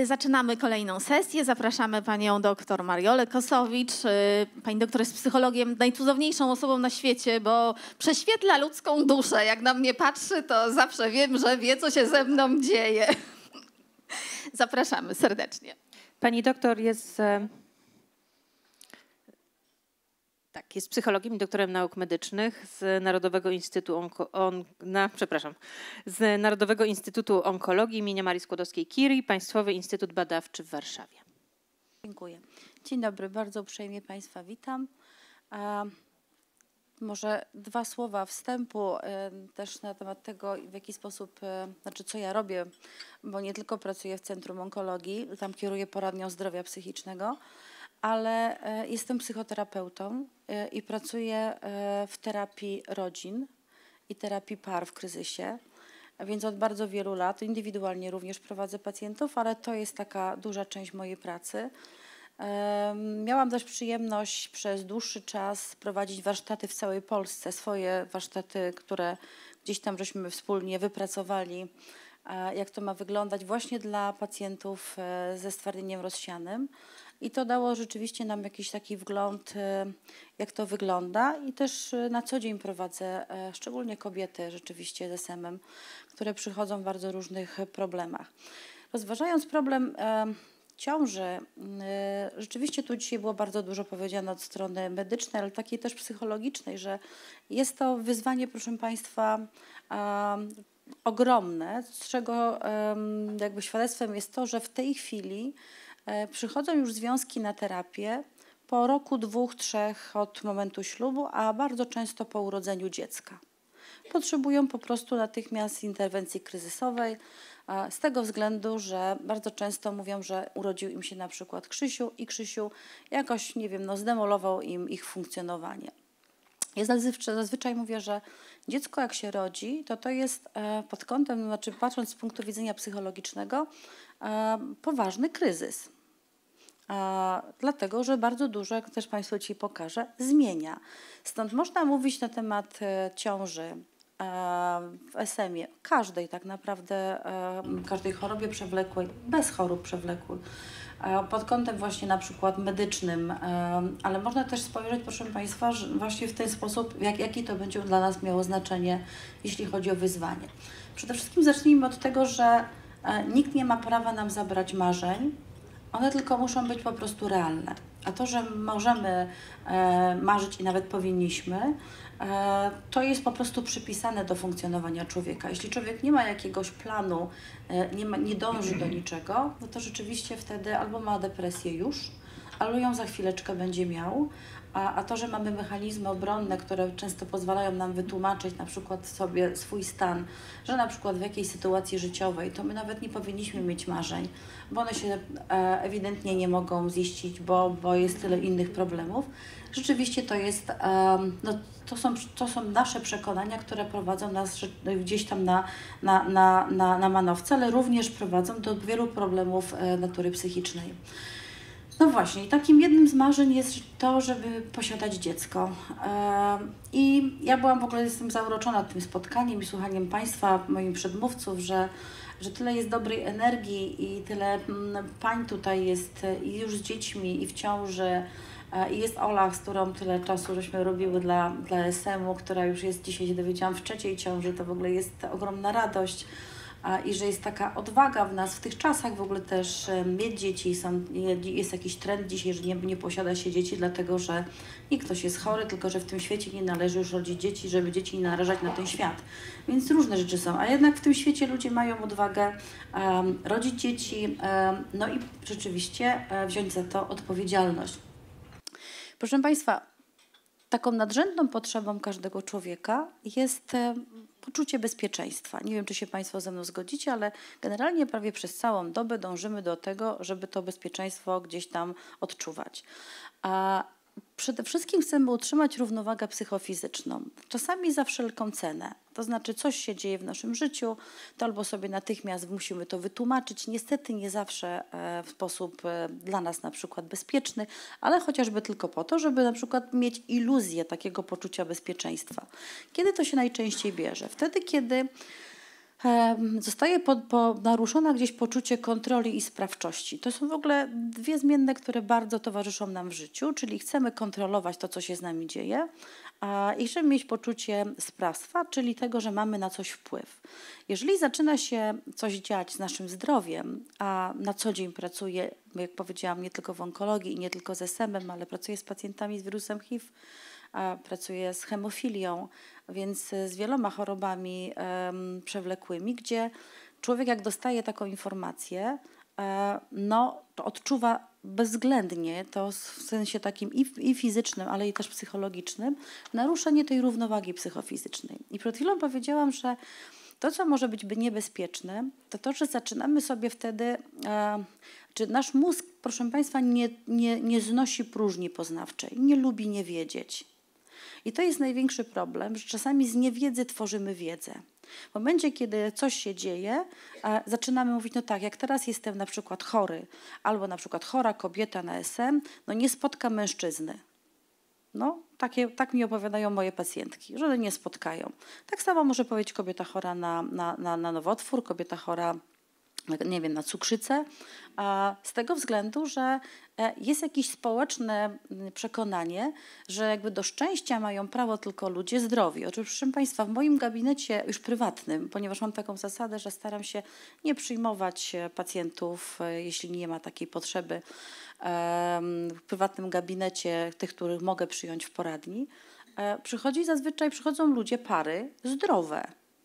zaczynamy kolejną sesję. Zapraszamy panią doktor Mariolę Kosowicz. Pani doktor jest psychologiem, najcudowniejszą osobą na świecie, bo prześwietla ludzką duszę. Jak na mnie patrzy, to zawsze wiem, że wie, co się ze mną dzieje. Zapraszamy serdecznie. Pani doktor jest psychologiem i doktorem nauk medycznych z Narodowego Instytutu Onkologii im. Marii Skłodowskiej-Curie, Państwowy Instytut Badawczy w Warszawie. Dziękuję. Dzień dobry, bardzo uprzejmie Państwa witam. Może dwa słowa wstępu też na temat tego, w jaki sposób, co ja robię, bo nie tylko pracuję w Centrum Onkologii, tam kieruję poradnią zdrowia psychicznego, ale jestem psychoterapeutą i pracuję w terapii rodzin i terapii par w kryzysie, więc od bardzo wielu lat indywidualnie również prowadzę pacjentów, ale to jest taka duża część mojej pracy. Miałam też przyjemność przez dłuższy czas prowadzić warsztaty w całej Polsce, swoje warsztaty, które gdzieś tam żeśmy wspólnie wypracowali, jak to ma wyglądać właśnie dla pacjentów ze stwardnieniem rozsianym. I to dało rzeczywiście nam jakiś taki wgląd, jak to wygląda i też na co dzień prowadzę, szczególnie kobiety rzeczywiście z SM-em, które przychodzą w bardzo różnych problemach. Rozważając problem ciąży, rzeczywiście tu dzisiaj było bardzo dużo powiedziane od strony medycznej, ale takiej też psychologicznej, że jest to wyzwanie, proszę Państwa, ogromne, z czego jakby świadectwem jest to, że w tej chwili przychodzą już związki na terapię po roku, 2, 3 od momentu ślubu, a bardzo często po urodzeniu dziecka. Potrzebują po prostu natychmiast interwencji kryzysowej z tego względu, że bardzo często mówią, że urodził im się na przykład Krzysiu i Krzysiu jakoś, nie wiem, zdemolował im ich funkcjonowanie. Ja zazwyczaj mówię, że dziecko jak się rodzi, to jest pod kątem, znaczy patrząc z punktu widzenia psychologicznego, poważny kryzys. Dlatego, że bardzo dużo, jak też Państwu Ci pokażę, zmienia. Stąd można mówić na temat ciąży w SM-ie, każdej tak naprawdę, każdej chorobie przewlekłej, bez chorób przewlekłych, pod kątem właśnie na przykład medycznym, ale można też spojrzeć, proszę Państwa, że właśnie w ten sposób, jakie to będzie dla nas miało znaczenie, jeśli chodzi o wyzwanie. Przede wszystkim zacznijmy od tego, że nikt nie ma prawa nam zabrać marzeń, one tylko muszą być po prostu realne. A to, że możemy marzyć i nawet powinniśmy, to jest po prostu przypisane do funkcjonowania człowieka. Jeśli człowiek nie ma jakiegoś planu, nie dąży do niczego, no to rzeczywiście wtedy albo ma depresję już, albo ją za chwileczkę będzie miał. A to, że mamy mechanizmy obronne, które często pozwalają nam wytłumaczyć na przykład sobie swój stan, że na przykład w jakiejś sytuacji życiowej, to my nawet nie powinniśmy mieć marzeń, bo one się ewidentnie nie mogą ziścić, bo jest tyle innych problemów. Rzeczywiście to jest, to są nasze przekonania, które prowadzą nas gdzieś tam na manowce, ale również prowadzą do wielu problemów natury psychicznej. No właśnie, takim jednym z marzeń jest to, żeby posiadać dziecko. I ja byłam w ogóle, jestem zauroczona tym spotkaniem i słuchaniem Państwa, moich przedmówców, że tyle jest dobrej energii i tyle pań tutaj jest i już z dziećmi i w ciąży. I jest Ola, z którą tyle czasu żeśmy robiły dla SM-u, która już jest dzisiaj, się dowiedziałam, w 3. ciąży, to w ogóle jest ogromna radość. I że jest taka odwaga w nas w tych czasach w ogóle też mieć dzieci. Jest jakiś trend dzisiaj, że nie posiada się dzieci, dlatego że nie ktoś jest chory, tylko że w tym świecie nie należy już rodzić dzieci, żeby dzieci nie narażać na ten świat. Więc różne rzeczy są, a jednak w tym świecie ludzie mają odwagę rodzić dzieci, no i rzeczywiście wziąć za to odpowiedzialność. Proszę Państwa, taką nadrzędną potrzebą każdego człowieka jest poczucie bezpieczeństwa. Nie wiem, czy się Państwo ze mną zgodzicie, ale generalnie prawie przez całą dobę dążymy do tego, żeby to bezpieczeństwo gdzieś tam odczuwać. A przede wszystkim chcemy utrzymać równowagę psychofizyczną, czasami za wszelką cenę. To znaczy coś się dzieje w naszym życiu, to albo sobie natychmiast musimy to wytłumaczyć, niestety nie zawsze w sposób dla nas na przykład bezpieczny, ale chociażby tylko po to, żeby na przykład mieć iluzję takiego poczucia bezpieczeństwa. Kiedy to się najczęściej bierze? Wtedy, kiedy zostaje naruszona gdzieś poczucie kontroli i sprawczości. To są w ogóle dwie zmienne, które bardzo towarzyszą nam w życiu, czyli chcemy kontrolować to, co się z nami dzieje, i chcemy mieć poczucie sprawstwa, czyli tego, że mamy na coś wpływ. Jeżeli zaczyna się coś dziać z naszym zdrowiem, a na co dzień pracuję, jak powiedziałam, nie tylko w onkologii i nie tylko z SM-em, ale pracuję z pacjentami z wirusem HIV, pracuję z hemofilią, więc z wieloma chorobami przewlekłymi, gdzie człowiek jak dostaje taką informację, no to odczuwa bezwzględnie, to w sensie takim i fizycznym, ale i też psychologicznym, naruszenie tej równowagi psychofizycznej. I przed chwilą powiedziałam, że to, co może być niebezpieczne, to to, że zaczynamy sobie wtedy, czy nasz mózg, proszę Państwa, nie znosi próżni poznawczej, nie lubi nie wiedzieć. I to jest największy problem, że czasami z niewiedzy tworzymy wiedzę. W momencie, kiedy coś się dzieje, zaczynamy mówić, no tak, jak teraz jestem na przykład chory, albo na przykład chora kobieta na SM, no nie spotka mężczyzny. No, tak mi opowiadają moje pacjentki, że nie spotkają. Tak samo może powiedzieć kobieta chora na nowotwór, kobieta chora, nie wiem, na cukrzycę, z tego względu, że jest jakieś społeczne przekonanie, że jakby do szczęścia mają prawo tylko ludzie zdrowi. Oczywiście, proszę Państwa, w moim gabinecie już prywatnym, ponieważ mam taką zasadę, że staram się nie przyjmować pacjentów, jeśli nie ma takiej potrzeby, w prywatnym gabinecie tych, których mogę przyjąć w poradni, zazwyczaj przychodzą ludzie, pary zdrowe.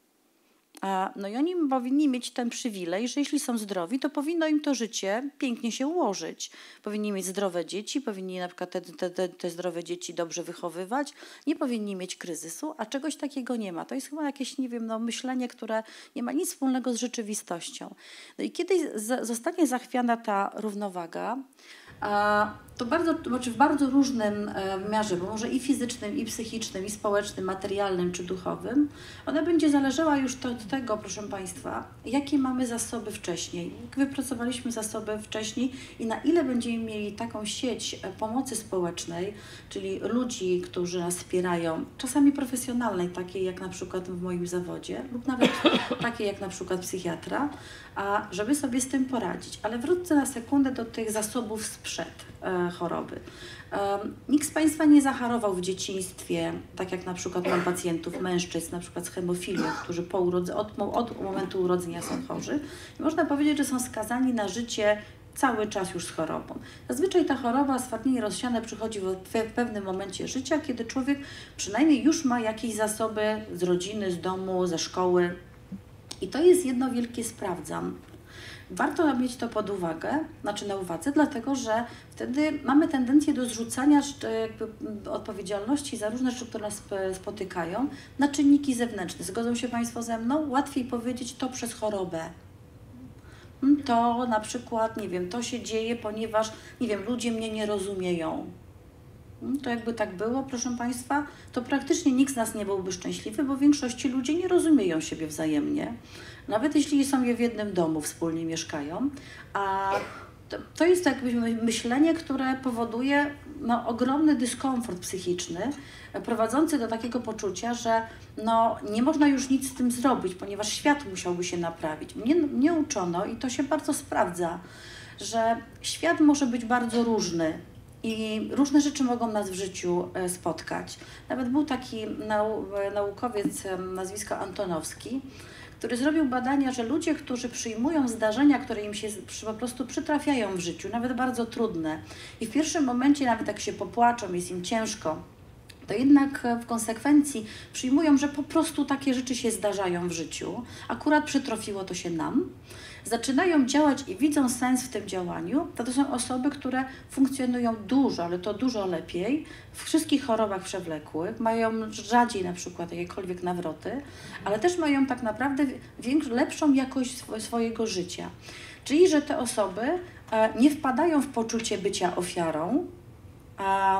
No i oni powinni mieć ten przywilej, że jeśli są zdrowi, to powinno im to życie pięknie się ułożyć. Powinni mieć zdrowe dzieci, powinni na przykład te zdrowe dzieci dobrze wychowywać, nie powinni mieć kryzysu, a czegoś takiego nie ma. To jest chyba jakieś, nie wiem, myślenie, które nie ma nic wspólnego z rzeczywistością. No i kiedy zostanie zachwiana ta równowaga, to w bardzo różnym wymiarze, bo może i fizycznym, i psychicznym, i społecznym, materialnym czy duchowym, ona będzie zależała już od tego, proszę Państwa, jakie mamy zasoby wcześniej, jak wypracowaliśmy zasoby wcześniej i na ile będziemy mieli taką sieć pomocy społecznej, czyli ludzi, którzy nas wspierają, czasami profesjonalnej, takiej jak na przykład w moim zawodzie, lub nawet takiej jak na przykład psychiatra, żeby sobie z tym poradzić. Ale wrócę na sekundę do tych zasobów sprzed choroby. Nikt z Państwa nie zachorował w dzieciństwie, tak jak na przykład mam pacjentów mężczyzn, na przykład z hemofilią, którzy od momentu urodzenia są chorzy. I można powiedzieć, że są skazani na życie cały czas już z chorobą. Zazwyczaj ta choroba, stwardnienie rozsiane, przychodzi w pewnym momencie życia, kiedy człowiek przynajmniej już ma jakieś zasoby z rodziny, z domu, ze szkoły. I to jest jedno wielkie sprawdzam. Warto mieć to pod uwagę, na uwadze, dlatego że wtedy mamy tendencję do zrzucania odpowiedzialności za różne rzeczy, które nas spotykają, na czynniki zewnętrzne. Zgodzą się Państwo ze mną? Łatwiej powiedzieć to przez chorobę. To na przykład, nie wiem, to się dzieje, ponieważ, nie wiem, ludzie mnie nie rozumieją. To jakby tak było, proszę Państwa, to praktycznie nikt z nas nie byłby szczęśliwy, bo w większości ludzie nie rozumieją siebie wzajemnie. Nawet jeśli są w jednym domu, wspólnie mieszkają. A to jest jakby myślenie, które powoduje ogromny dyskomfort psychiczny, prowadzący do takiego poczucia, że nie można już nic z tym zrobić, ponieważ świat musiałby się naprawić. Mnie uczono, i to się bardzo sprawdza, że świat może być bardzo różny. I różne rzeczy mogą nas w życiu spotkać. Nawet był taki naukowiec nazwisko Antonowski, który zrobił badania, że ludzie, którzy przyjmują zdarzenia, które im się po prostu przytrafiają w życiu, nawet bardzo trudne, i w pierwszym momencie nawet jak się popłaczą, jest im ciężko, to jednak w konsekwencji przyjmują, że po prostu takie rzeczy się zdarzają w życiu. Akurat przytrafiło to się nam. Zaczynają działać i widzą sens w tym działaniu, to są osoby, które funkcjonują dużo, ale to dużo lepiej w wszystkich chorobach przewlekłych, mają rzadziej na przykład jakiekolwiek nawroty, ale też mają tak naprawdę lepszą jakość swojego życia. Czyli, że te osoby nie wpadają w poczucie bycia ofiarą,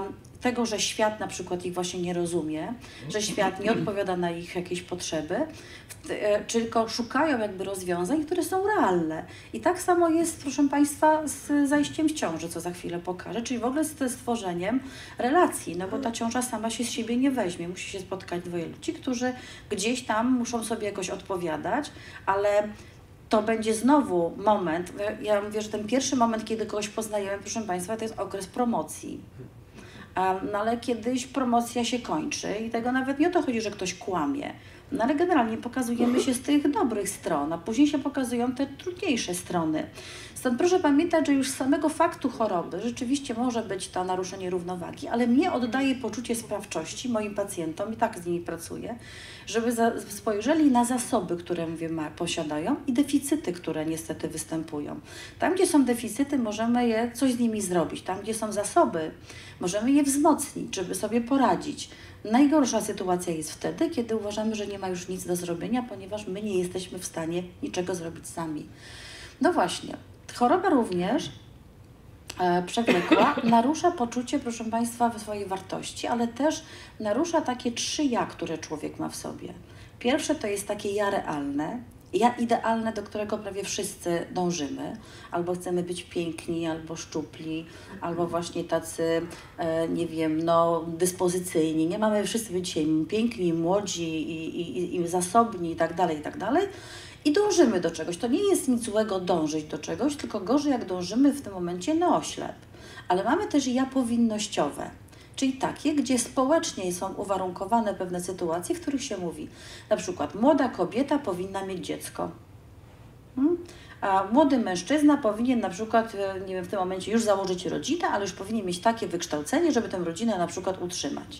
tego, że świat na przykład ich właśnie nie rozumie, że świat nie odpowiada na ich jakieś potrzeby, tylko szukają jakby rozwiązań, które są realne. I tak samo jest, proszę Państwa, z zajściem w ciąży, co za chwilę pokażę, czyli w ogóle ze stworzeniem relacji, no bo ta ciąża sama się z siebie nie weźmie. Musi się spotkać dwoje ludzi, którzy gdzieś tam muszą sobie jakoś odpowiadać, ale to będzie znowu moment, ja mówię, że ten pierwszy moment, kiedy kogoś poznajemy, proszę Państwa, to jest okres promocji. No ale kiedyś promocja się kończy i tego nawet nie o to chodzi, że ktoś kłamie. No ale generalnie pokazujemy się z tych dobrych stron, a później się pokazują te trudniejsze strony. Stąd proszę pamiętać, że już z samego faktu choroby rzeczywiście może być to naruszenie równowagi, ale mnie oddaje poczucie sprawczości moim pacjentom, i tak z nimi pracuję, żeby spojrzeli na zasoby, które posiadają i deficyty, które niestety występują. Tam, gdzie są deficyty, możemy coś z nimi zrobić. Tam, gdzie są zasoby, możemy je wzmocnić, żeby sobie poradzić. Najgorsza sytuacja jest wtedy, kiedy uważamy, że nie ma już nic do zrobienia, ponieważ my nie jesteśmy w stanie niczego zrobić sami. No właśnie, choroba również przewlekła narusza poczucie, proszę Państwa, swojej wartości, ale też narusza takie 3 ja, które człowiek ma w sobie. Pierwsze to jest takie ja realne, ja idealne, do którego prawie wszyscy dążymy. Albo chcemy być piękni, albo szczupli, albo właśnie tacy, nie wiem, no, dyspozycyjni. Nie mamy wszyscy być dzisiaj piękni, młodzi i zasobni i tak dalej, i tak dalej. I dążymy do czegoś. To nie jest nic złego dążyć do czegoś, tylko gorzej jak dążymy w tym momencie na oślep. Ale mamy też ja powinnościowe. Czyli takie, gdzie społecznie są uwarunkowane pewne sytuacje, w których się mówi, na przykład młoda kobieta powinna mieć dziecko, a młody mężczyzna powinien na przykład, nie wiem, w tym momencie już założyć rodzinę, ale już powinien mieć takie wykształcenie, żeby tę rodzinę na przykład utrzymać.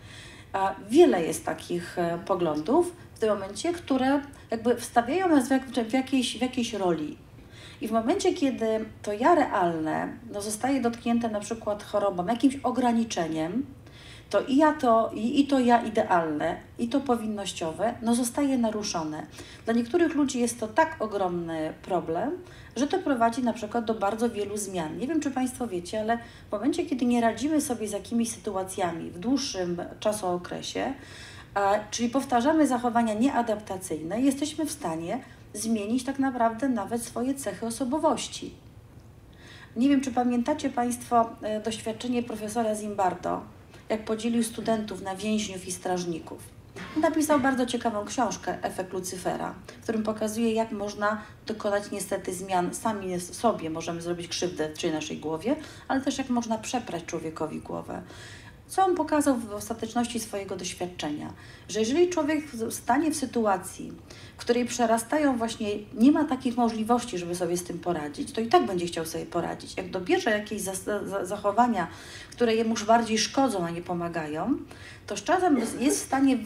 Wiele jest takich poglądów w tym momencie, które jakby wstawiają nas w jakiejś roli. I w momencie, kiedy to ja realne zostaje dotknięte na przykład chorobą, jakimś ograniczeniem, to i to ja idealne, i to powinnościowe zostaje naruszone. Dla niektórych ludzi jest to tak ogromny problem, że to prowadzi na przykład do bardzo wielu zmian. Nie wiem, czy Państwo wiecie, ale w momencie, kiedy nie radzimy sobie z jakimiś sytuacjami w dłuższym czasookresie, czyli powtarzamy zachowania nieadaptacyjne, jesteśmy w stanie zmienić tak naprawdę nawet swoje cechy osobowości. Nie wiem, czy pamiętacie Państwo doświadczenie profesora Zimbardo, jak podzielił studentów na więźniów i strażników. Napisał bardzo ciekawą książkę Efekt Lucyfera, w którym pokazuje, jak można dokonać niestety zmian. Sami sobie możemy zrobić krzywdę w naszej głowie, ale też jak można przeprać człowiekowi głowę. Co on pokazał w ostateczności swojego doświadczenia? Że jeżeli człowiek stanie w sytuacji, w której przerastają właśnie, nie ma takich możliwości, żeby sobie z tym poradzić, to i tak będzie chciał sobie poradzić. Jak dobierze jakieś zachowania, które jemu już bardziej szkodzą, a nie pomagają, to z czasem jest w stanie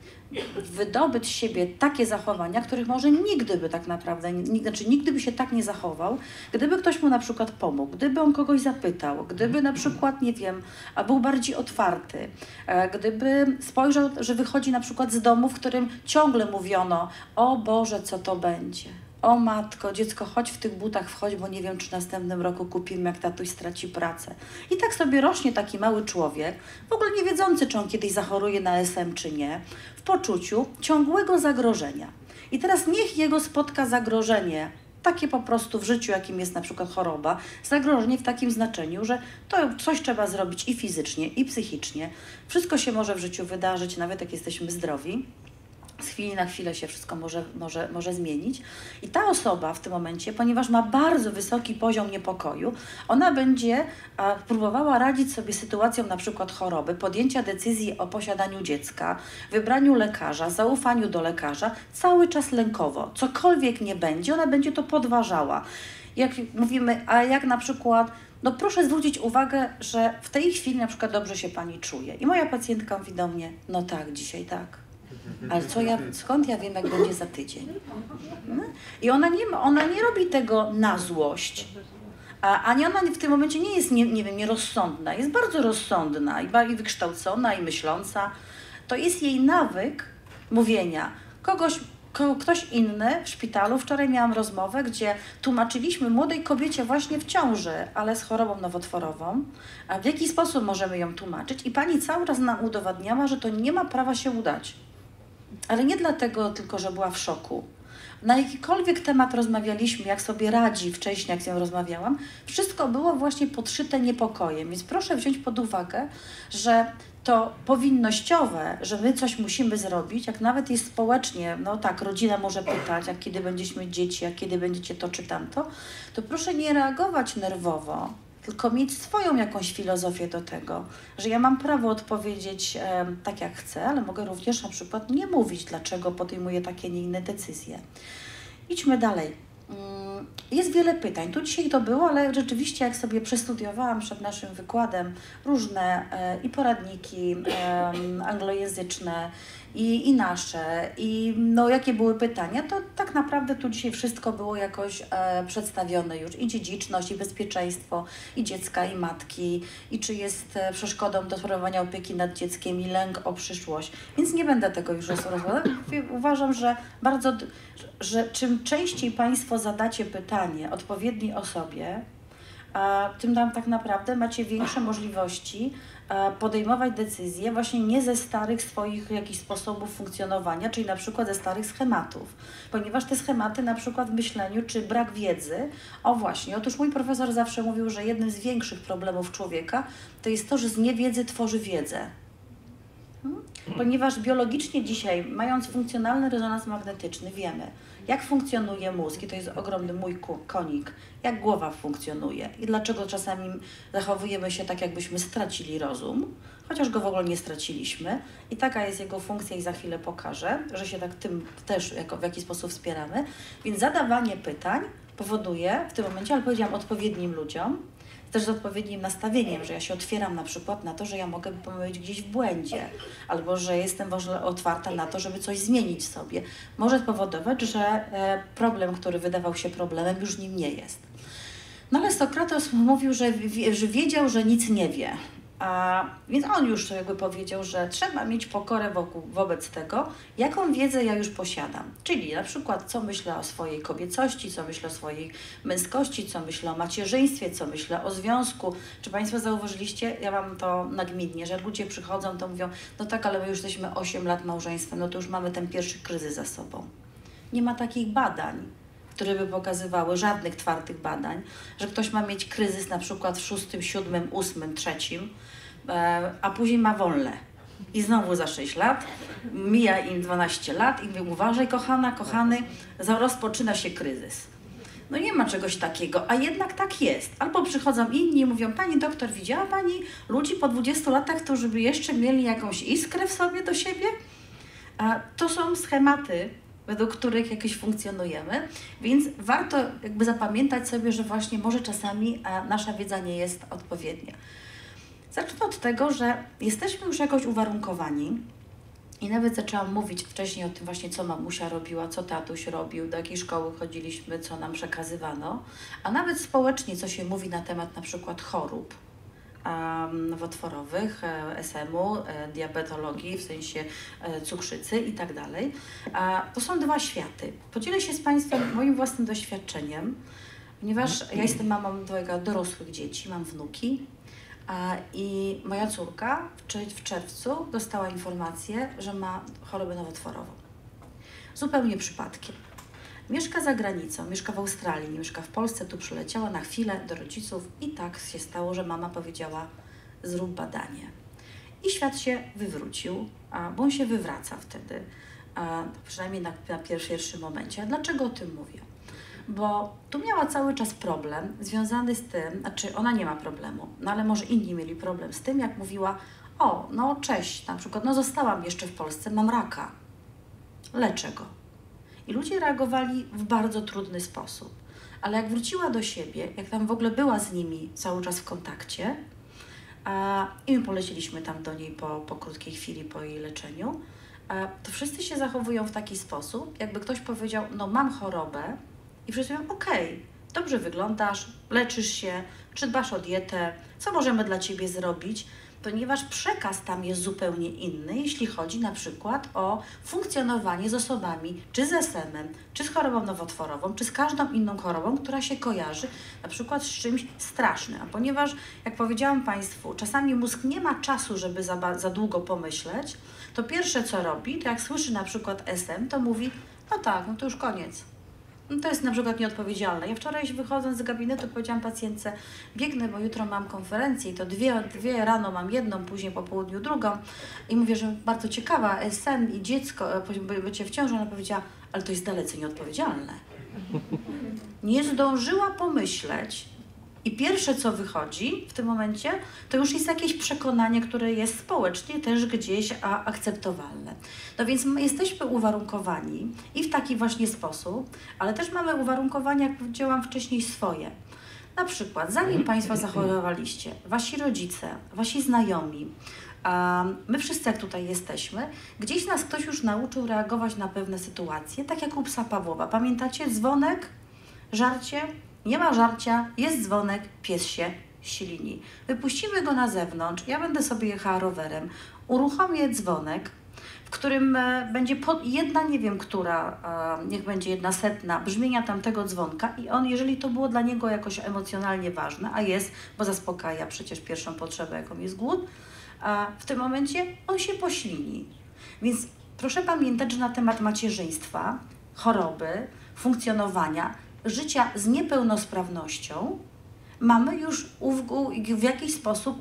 wydobyć z siebie takie zachowania, których może nigdy by tak naprawdę, nigdy by się tak nie zachował, gdyby ktoś mu na przykład pomógł, gdyby on kogoś zapytał, gdyby na przykład, nie wiem, był bardziej otwarty, gdyby spojrzał, że wychodzi na przykład z domu, w którym ciągle mówiono: o Boże, co to będzie? O matko, dziecko, chodź w tych butach, wchodź, bo nie wiem, czy następnym roku kupimy, jak tatuś straci pracę. I tak sobie rośnie taki mały człowiek, w ogóle nie wiedzący, czy on kiedyś zachoruje na SM, czy nie, w poczuciu ciągłego zagrożenia. I teraz niech jego spotka zagrożenie, takie po prostu w życiu, jakim jest na przykład choroba, zagrożenie w takim znaczeniu, że to coś trzeba zrobić i fizycznie, i psychicznie. Wszystko się może w życiu wydarzyć, nawet jak jesteśmy zdrowi. Z chwili na chwilę się wszystko może zmienić. I ta osoba w tym momencie, ponieważ ma bardzo wysoki poziom niepokoju, ona będzie próbowała radzić sobie z sytuacją na przykład choroby, podjęcia decyzji o posiadaniu dziecka, wybraniu lekarza, zaufaniu do lekarza, cały czas lękowo. Cokolwiek nie będzie, ona będzie to podważała. Jak mówimy, a jak na przykład, no proszę zwrócić uwagę, że w tej chwili na przykład dobrze się Pani czuje. I moja pacjentka mówi do mnie: no tak, dzisiaj tak. Ale skąd ja wiem, jak będzie za tydzień? No? I ona nie robi tego na złość. Ani ona w tym momencie nie jest, nie wiem, nierozsądna. Jest bardzo rozsądna i wykształcona, i myśląca. To jest jej nawyk mówienia. ktoś inny w szpitalu. Wczoraj miałam rozmowę, gdzie tłumaczyliśmy młodej kobiecie właśnie w ciąży, ale z chorobą nowotworową, a w jaki sposób możemy ją tłumaczyć. I pani cały czas nam udowadniała, że to nie ma prawa się udać. Ale nie dlatego tylko, że była w szoku. Na jakikolwiek temat rozmawialiśmy, jak sobie radzi wcześniej, jak z nią rozmawiałam, wszystko było właśnie podszyte niepokojem. Więc proszę wziąć pod uwagę, że to powinnościowe, że my coś musimy zrobić, jak nawet jest społecznie, no tak, rodzina może pytać, jak kiedy będziecie mieć dzieci, jak kiedy będziecie to czy tamto, to proszę nie reagować nerwowo, tylko mieć swoją jakąś filozofię do tego, że ja mam prawo odpowiedzieć tak jak chcę, ale mogę również na przykład nie mówić, dlaczego podejmuję takie, nie inne decyzje. Idźmy dalej. Jest wiele pytań. Tu dzisiaj to było, ale rzeczywiście jak sobie przestudiowałam przed naszym wykładem różne i poradniki anglojęzyczne i nasze, i no, jakie były pytania, to tak naprawdę tu dzisiaj wszystko było jakoś przedstawione już. I dziedziczność, i bezpieczeństwo, i dziecka, i matki, i czy jest przeszkodą do sprawowania opieki nad dzieckiem, i lęk o przyszłość. Więc nie będę tego już rozmawiać. Uważam, że czym częściej Państwo zadacie pytanie odpowiedniej osobie, tym tam tak naprawdę macie większe możliwości podejmować decyzje właśnie nie ze starych swoich jakichś sposobów funkcjonowania, czyli na przykład ze starych schematów. Ponieważ te schematy na przykład w myśleniu, czy brak wiedzy, otóż mój profesor zawsze mówił, że jednym z większych problemów człowieka to jest to, że z niewiedzy tworzy wiedzę. Ponieważ biologicznie dzisiaj, mając funkcjonalny rezonans magnetyczny, wiemy, jak funkcjonuje mózg, i to jest ogromny mój konik, jak głowa funkcjonuje i dlaczego czasami zachowujemy się tak, jakbyśmy stracili rozum, chociaż go w ogóle nie straciliśmy. I taka jest jego funkcja i za chwilę pokażę, że się tak tym też w jakiś sposób wspieramy. Więc zadawanie pytań powoduje w tym momencie, ale powiedziałam odpowiednim ludziom, też z odpowiednim nastawieniem, że ja się otwieram na przykład na to, że ja mogę pomylić gdzieś w błędzie, albo że jestem otwarta na to, żeby coś zmienić sobie. Może spowodować, że problem, który wydawał się problemem, już nim nie jest. No ale Sokrates mówił, że wiedział, że nic nie wie. Więc on już jakby powiedział, że trzeba mieć pokorę wobec tego, jaką wiedzę ja już posiadam. Czyli na przykład, co myślę o swojej kobiecości, co myślę o swojej męskości, co myślę o macierzyństwie, co myślę o związku. Czy Państwo zauważyliście, ja mam to nagminnie, że ludzie przychodzą, to mówią, no tak, ale my już jesteśmy 8 lat małżeństwem, no to już mamy ten pierwszy kryzys za sobą. Nie ma takich badań, które by pokazywały, żadnych twardych badań, że ktoś ma mieć kryzys na przykład w 6., 7., 8., 3., a później ma wolne. I znowu za 6 lat, mija im 12 lat i mówi, uważaj kochana, kochany, rozpoczyna się kryzys. No nie ma czegoś takiego, a jednak tak jest. Albo przychodzą inni i mówią, pani doktor, widziała pani ludzi po 20 latach, którzy by jeszcze mieli jakąś iskrę w sobie do siebie? To są schematy, według których jakoś funkcjonujemy, więc warto jakby zapamiętać sobie, że właśnie może czasami nasza wiedza nie jest odpowiednia. Zacznę od tego, że jesteśmy już jakoś uwarunkowani i nawet zaczęłam mówić wcześniej o tym właśnie, co mamusia robiła, co tatuś robił, do jakiej szkoły chodziliśmy, co nam przekazywano, a nawet społecznie, co się mówi na temat na przykład chorób nowotworowych, SM-u, diabetologii, w sensie cukrzycy i tak dalej. To są dwa światy. Podzielę się z Państwem moim własnym doświadczeniem, ponieważ ja jestem mamą 2 dorosłych dzieci, mam wnuki i moja córka w czerwcu dostała informację, że ma chorobę nowotworową. Zupełnie przypadkiem. Mieszka za granicą, mieszka w Australii, nie mieszka w Polsce, tu przyleciała na chwilę do rodziców i tak się stało, że mama powiedziała, zrób badanie. I świat się wywrócił, bo on się wywraca wtedy, przynajmniej na pierwszym momencie. A dlaczego o tym mówię? Bo tu miała cały czas problem związany z tym, znaczy ona nie ma problemu, no ale może inni mieli problem z tym, jak mówiła, o, no cześć, na przykład, no zostałam jeszcze w Polsce, mam raka, leczę go. I ludzie reagowali w bardzo trudny sposób. Ale jak wróciła do siebie, jak tam w ogóle była z nimi cały czas w kontakcie, i my poleciliśmy tam do niej po krótkiej chwili, po jej leczeniu, to wszyscy się zachowują w taki sposób, jakby ktoś powiedział, no mam chorobę i wszyscy mówią, okej, dobrze wyglądasz, leczysz się, czy dbasz o dietę, co możemy dla Ciebie zrobić? ponieważ przekaz tam jest zupełnie inny, jeśli chodzi na przykład o funkcjonowanie z osobami, czy z SM-em, czy z chorobą nowotworową, czy z każdą inną chorobą, która się kojarzy na przykład z czymś strasznym. A ponieważ, jak powiedziałam Państwu, czasami mózg nie ma czasu, żeby za długo pomyśleć, to pierwsze co robi, to jak słyszy na przykład SM, to mówi, no tak, no to już koniec. No to jest na przykład nieodpowiedzialne. Ja wczoraj wychodząc z gabinetu powiedziałam pacjentce, biegnę, bo jutro mam konferencję i to dwie rano mam jedną, później po południu drugą i mówię, że bardzo ciekawa, SM i dziecko, bycie w ciąży, ona powiedziała, ale to jest dalece nieodpowiedzialne. Nie zdążyła pomyśleć i pierwsze co wychodzi w tym momencie, to już jest jakieś przekonanie, które jest społecznie też gdzieś akceptowalne. No więc my jesteśmy uwarunkowani i w taki właśnie sposób, ale też mamy uwarunkowania, jak powiedziałam wcześniej, swoje. Na przykład, zanim Państwo zachorowaliście, Wasi rodzice, Wasi znajomi, my wszyscy jak tutaj jesteśmy, gdzieś nas ktoś już nauczył reagować na pewne sytuacje, tak jak u psa Pawłowa. Pamiętacie? Dzwonek, żarcie, nie ma żarcia, jest dzwonek, pies się ślini. Wypuścimy go na zewnątrz, ja będę sobie jechała rowerem, uruchomię dzwonek, w którym będzie jedna, nie wiem która, niech będzie 1/100 brzmienia tamtego dzwonka i on, jeżeli to było dla niego jakoś emocjonalnie ważne, a jest, bo zaspokaja przecież pierwszą potrzebę, jaką jest głód, w tym momencie on się poślini. Więc proszę pamiętać, że na temat macierzyństwa, choroby, funkcjonowania, życia z niepełnosprawnością mamy już w jakiś sposób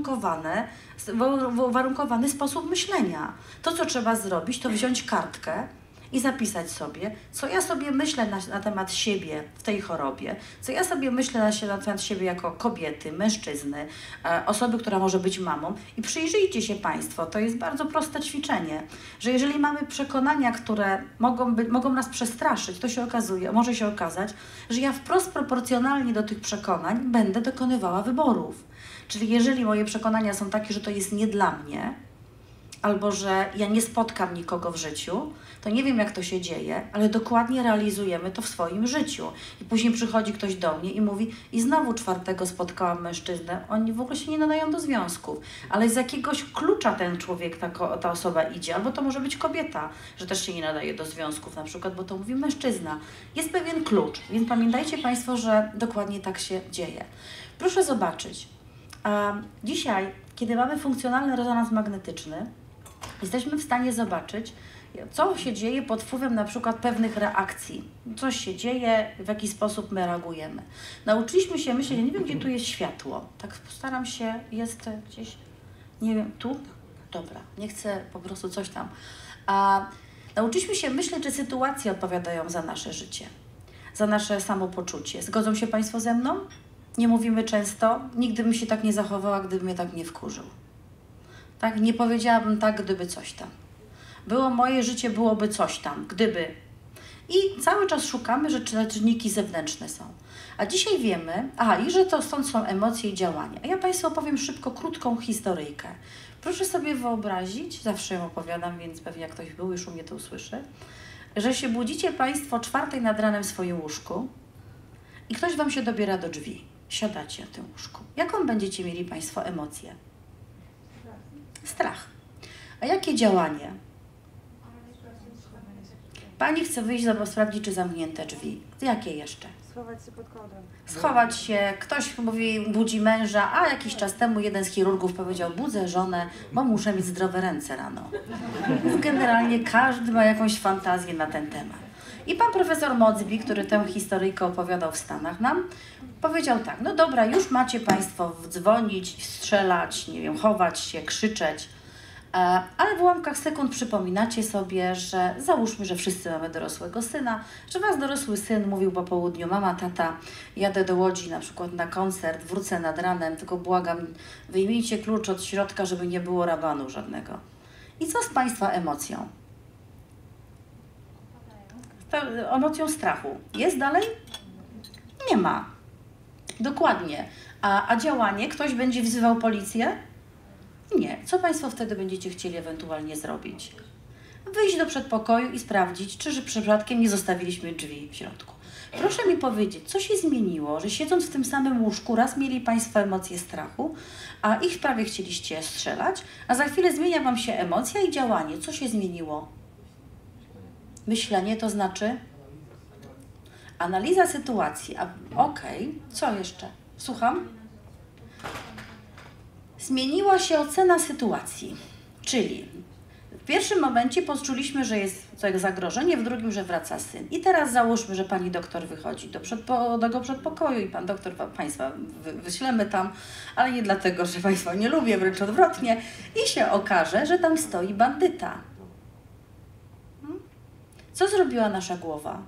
uwarunkowany sposób myślenia. To, co trzeba zrobić, to wziąć kartkę i zapisać sobie, co ja sobie myślę na temat siebie w tej chorobie, co ja sobie myślę na temat siebie jako kobiety, mężczyzny, osoby, która może być mamą. I przyjrzyjcie się Państwo, to jest bardzo proste ćwiczenie, że jeżeli mamy przekonania, które mogą nas przestraszyć, to może się okazać, że ja wprost proporcjonalnie do tych przekonań będę dokonywała wyborów. Czyli jeżeli moje przekonania są takie, że to jest nie dla mnie, albo że ja nie spotkam nikogo w życiu, to nie wiem jak to się dzieje, ale dokładnie realizujemy to w swoim życiu. I później przychodzi ktoś do mnie i mówi, i znowu 4 spotkałam mężczyznę, oni w ogóle się nie nadają do związków, ale z jakiegoś klucza ten człowiek, ta osoba idzie, albo to może być kobieta, że też się nie nadaje do związków na przykład, bo to mówi mężczyzna. Jest pewien klucz, więc pamiętajcie Państwo, że dokładnie tak się dzieje. Proszę zobaczyć, dzisiaj, kiedy mamy funkcjonalny rezonans magnetyczny, jesteśmy w stanie zobaczyć, co się dzieje pod wpływem na przykład pewnych reakcji. Coś się dzieje, w jaki sposób my reagujemy. Nauczyliśmy się myśleć, ja nie wiem, gdzie tu jest światło. Tak postaram się, jest gdzieś, nie wiem, tu? Dobra, nie chcę po prostu coś tam. Nauczyliśmy się myśleć, że sytuacje odpowiadają za nasze życie, za nasze samopoczucie. Zgodzą się Państwo ze mną? Nie mówimy często, nigdy bym się tak nie zachowała, gdyby mnie tak nie wkurzył. Tak, nie powiedziałabym tak, gdyby coś tam. Moje życie byłoby coś tam, gdyby. I cały czas szukamy, że czynniki zewnętrzne są. A dzisiaj wiemy, i że to stąd są emocje i działania. A ja Państwu opowiem szybko, krótką historyjkę. Proszę sobie wyobrazić, zawsze ją opowiadam, więc pewnie jak ktoś był, już u mnie to usłyszy, że się budzicie Państwo 4 nad ranem w swoim łóżku i ktoś Wam się dobiera do drzwi. Siadacie na tym łóżku. Jaką będziecie mieli Państwo emocję? Strach. A jakie działanie? Pani chce wyjść, żeby sprawdzić, czy zamknięte drzwi. Jakie jeszcze? Schować się pod kołdrą. Schować się. Ktoś mówi, budzi męża, a jakiś czas temu jeden z chirurgów powiedział, budzę żonę, bo muszę mieć zdrowe ręce rano. Więc generalnie każdy ma jakąś fantazję na ten temat. I pan profesor Mocbi, który tę historyjkę opowiadał w Stanach nam, powiedział tak, no dobra, już macie Państwo dzwonić, strzelać, nie wiem, chować się, krzyczeć, ale w ułamkach sekund przypominacie sobie, że załóżmy, że wszyscy mamy dorosłego syna, że Was dorosły syn mówił po południu, mama, tata, jadę do Łodzi na przykład na koncert, wrócę nad ranem, tylko błagam, wyjmijcie klucz od środka, żeby nie było rabanu żadnego. I co z Państwa emocją? Emocją strachu. Jest dalej? Nie ma. Dokładnie. A działanie? Ktoś będzie wzywał policję? Nie. Co Państwo wtedy będziecie chcieli ewentualnie zrobić? Wyjść do przedpokoju i sprawdzić, czy przypadkiem nie zostawiliśmy drzwi w środku. Proszę mi powiedzieć, co się zmieniło, że siedząc w tym samym łóżku, raz mieli Państwo emocje strachu, a ich prawie chcieliście strzelać, a za chwilę zmienia Wam się emocja i działanie. Co się zmieniło? Myślenie to znaczy? Analiza sytuacji. Okej, co jeszcze? Słucham? Zmieniła się ocena sytuacji, czyli w pierwszym momencie poczuliśmy, że jest zagrożenie, w drugim, że wraca syn. I teraz załóżmy, że pani doktor wychodzi do tego przedpokoju i pan doktor Państwa wyślemy tam, ale nie dlatego, że Państwa nie lubię, wręcz odwrotnie. I się okaże, że tam stoi bandyta. Co zrobiła nasza głowa?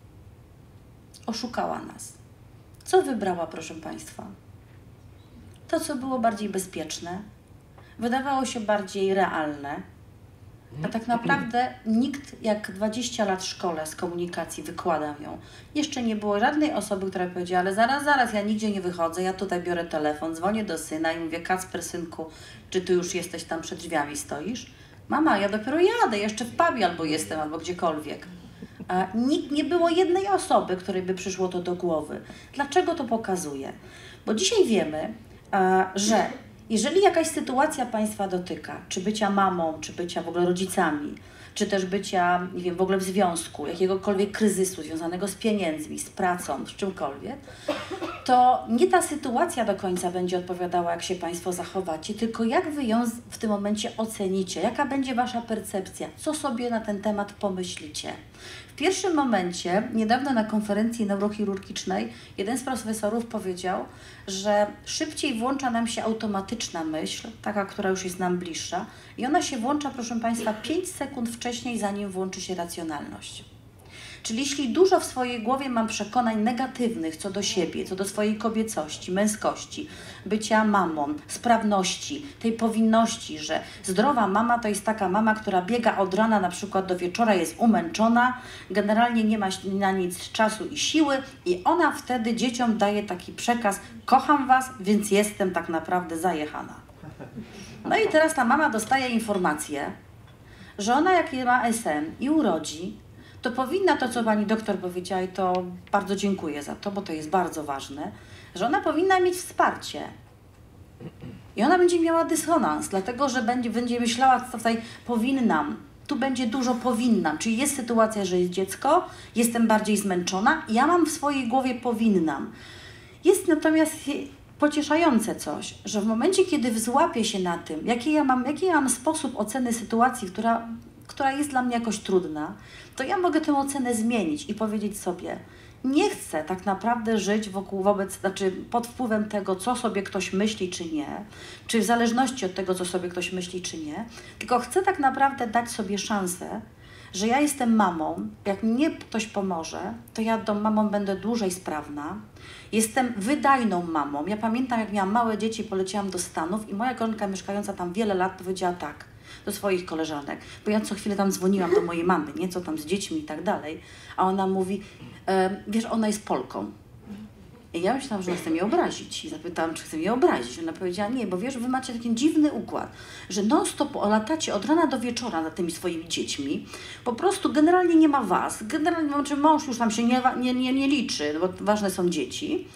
Oszukała nas. Co wybrała, proszę Państwa? To, co było bardziej bezpieczne, wydawało się bardziej realne, a tak naprawdę nikt, jak 20 lat w szkole z komunikacji wykładam ją, jeszcze nie było żadnej osoby, która powiedziała, ale zaraz, ja nigdzie nie wychodzę, ja tutaj biorę telefon, dzwonię do syna i mówię, Kacper, synku, czy ty już jesteś tam przed drzwiami, stoisz? Mama, ja dopiero jadę, jeszcze w pubie albo jestem, albo gdziekolwiek. A nie było jednej osoby, której by przyszło to do głowy. Dlaczego to pokazuję? Bo dzisiaj wiemy, że jeżeli jakaś sytuacja Państwa dotyka, czy bycia mamą, czy bycia w ogóle rodzicami, czy też bycia, nie wiem, w ogóle w związku, jakiegokolwiek kryzysu związanego z pieniędzmi, z pracą, z czymkolwiek, to nie ta sytuacja do końca będzie odpowiadała, jak się Państwo zachowacie, tylko jak Wy ją w tym momencie ocenicie, jaka będzie Wasza percepcja, co sobie na ten temat pomyślicie. W pierwszym momencie, niedawno na konferencji neurochirurgicznej, jeden z profesorów powiedział, że szybciej włącza nam się automatyczna myśl, taka, która już jest nam bliższa, i ona się włącza, proszę Państwa, 5 sekund wcześniej, zanim włączy się racjonalność. Czyli jeśli dużo w swojej głowie mam przekonań negatywnych co do siebie, co do swojej kobiecości, męskości, bycia mamą, sprawności, tej powinności, że zdrowa mama to jest taka mama, która biega od rana na przykład do wieczora, jest umęczona, generalnie nie ma na nic czasu i siły i ona wtedy dzieciom daje taki przekaz, kocham was, więc jestem tak naprawdę zajechana. No i teraz ta mama dostaje informację, że ona jak ma SM i urodzi, to powinna to, co pani doktor powiedziała, i to bardzo dziękuję za to, bo to jest bardzo ważne, że ona powinna mieć wsparcie. I ona będzie miała dysonans, dlatego że będzie myślała tutaj powinnam, tu będzie dużo powinnam, czyli jest sytuacja, że jest dziecko, jestem bardziej zmęczona i ja mam w swojej głowie powinnam. Jest natomiast pocieszające coś, że w momencie, kiedy złapię się na tym, jaki ja mam sposób oceny sytuacji, która jest dla mnie jakoś trudna, to ja mogę tę ocenę zmienić i powiedzieć sobie, nie chcę tak naprawdę żyć pod wpływem tego, co sobie ktoś myśli, czy nie, czy w zależności od tego, co sobie ktoś myśli, czy nie, tylko chcę tak naprawdę dać sobie szansę, że ja jestem mamą, jak mnie ktoś pomoże, to ja tą mamą będę dłużej sprawna, jestem wydajną mamą. Ja pamiętam, jak miałam małe dzieci, poleciałam do Stanów i moja koleżanka mieszkająca tam wiele lat powiedziała tak do swoich koleżanek, bo ja co chwilę tam dzwoniłam do mojej mamy, nie, co tam z dziećmi i tak dalej, a ona mówi, wiesz, ona jest Polką. I ja myślałam, że ona chce mnie obrazić. I zapytałam, czy chce mnie obrazić. Ona powiedziała, nie, bo wiesz, wy macie taki dziwny układ, że non-stop latacie od rana do wieczora nad tymi swoimi dziećmi. Po prostu generalnie nie ma was. Generalnie, znaczy mąż już tam się nie liczy, bo ważne są dzieci.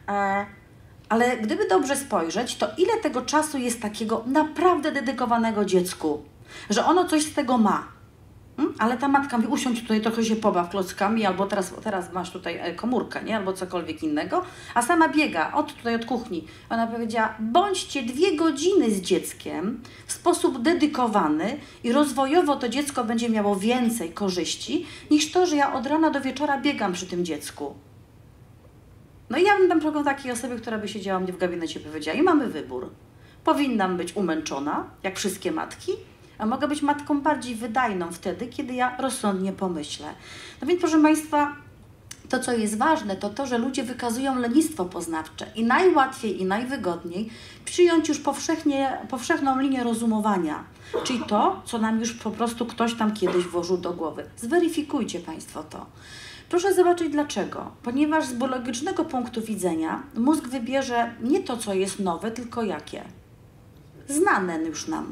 Ale gdyby dobrze spojrzeć, to ile tego czasu jest takiego naprawdę dedykowanego dziecku, że ono coś z tego ma. Ale ta matka mówi, usiądź tutaj, trochę się pobaw klockami, albo teraz masz tutaj komórkę, nie? Albo cokolwiek innego, a sama biega od kuchni. Ona powiedziała, bądźcie 2 godziny z dzieckiem w sposób dedykowany i rozwojowo to dziecko będzie miało więcej korzyści, niż to, że ja od rana do wieczora biegam przy tym dziecku. No i ja bym tam szukał takiej osoby, która by siedziała mnie w gabinecie i powiedziała, i mamy wybór. Powinnam być umęczona, jak wszystkie matki, a mogę być matką bardziej wydajną wtedy, kiedy ja rozsądnie pomyślę. No więc, proszę Państwa, to, co jest ważne, to to, że ludzie wykazują lenistwo poznawcze i najłatwiej i najwygodniej przyjąć już powszechną linię rozumowania, czyli to, co nam już po prostu ktoś tam kiedyś włożył do głowy. Zweryfikujcie Państwo to. Proszę zobaczyć dlaczego. Ponieważ z biologicznego punktu widzenia mózg wybierze nie to, co jest nowe, tylko jakie. Znane już nam.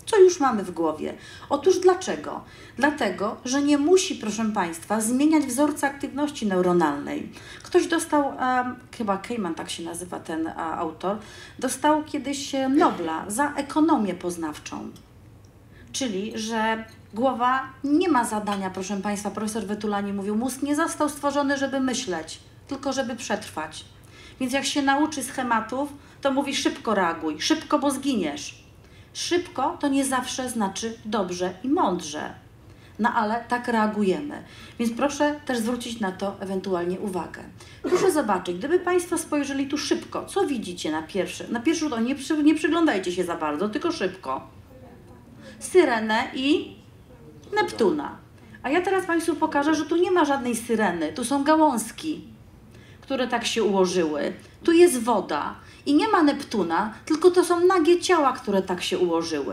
co już mamy w głowie. Otóż dlaczego? Dlatego, że nie musi, proszę Państwa, zmieniać wzorca aktywności neuronalnej. Ktoś dostał, chyba Kahneman tak się nazywa ten autor, dostał kiedyś Nobla za ekonomię poznawczą. Czyli, że głowa nie ma zadania, proszę Państwa, profesor Wetulani mówił, mózg nie został stworzony, żeby myśleć, tylko żeby przetrwać. Więc jak się nauczy schematów, to mówi szybko reaguj, szybko, bo zginiesz. Szybko to nie zawsze znaczy dobrze i mądrze. No ale tak reagujemy. Więc proszę też zwrócić na to ewentualnie uwagę. Proszę zobaczyć, gdyby Państwo spojrzeli tu szybko, co widzicie na pierwszy? Na pierwszy rzut nie przyglądajcie się za bardzo, tylko szybko. Syrenę i Neptuna. A ja teraz Państwu pokażę, że tu nie ma żadnej syreny, tu są gałązki, które tak się ułożyły. Tu jest woda i nie ma Neptuna, tylko to są nagie ciała, które tak się ułożyły.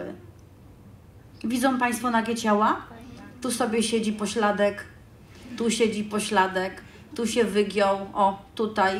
Widzą Państwo nagie ciała? Tu sobie siedzi pośladek, tu siedzi pośladek, tu się wygiął, o, tutaj.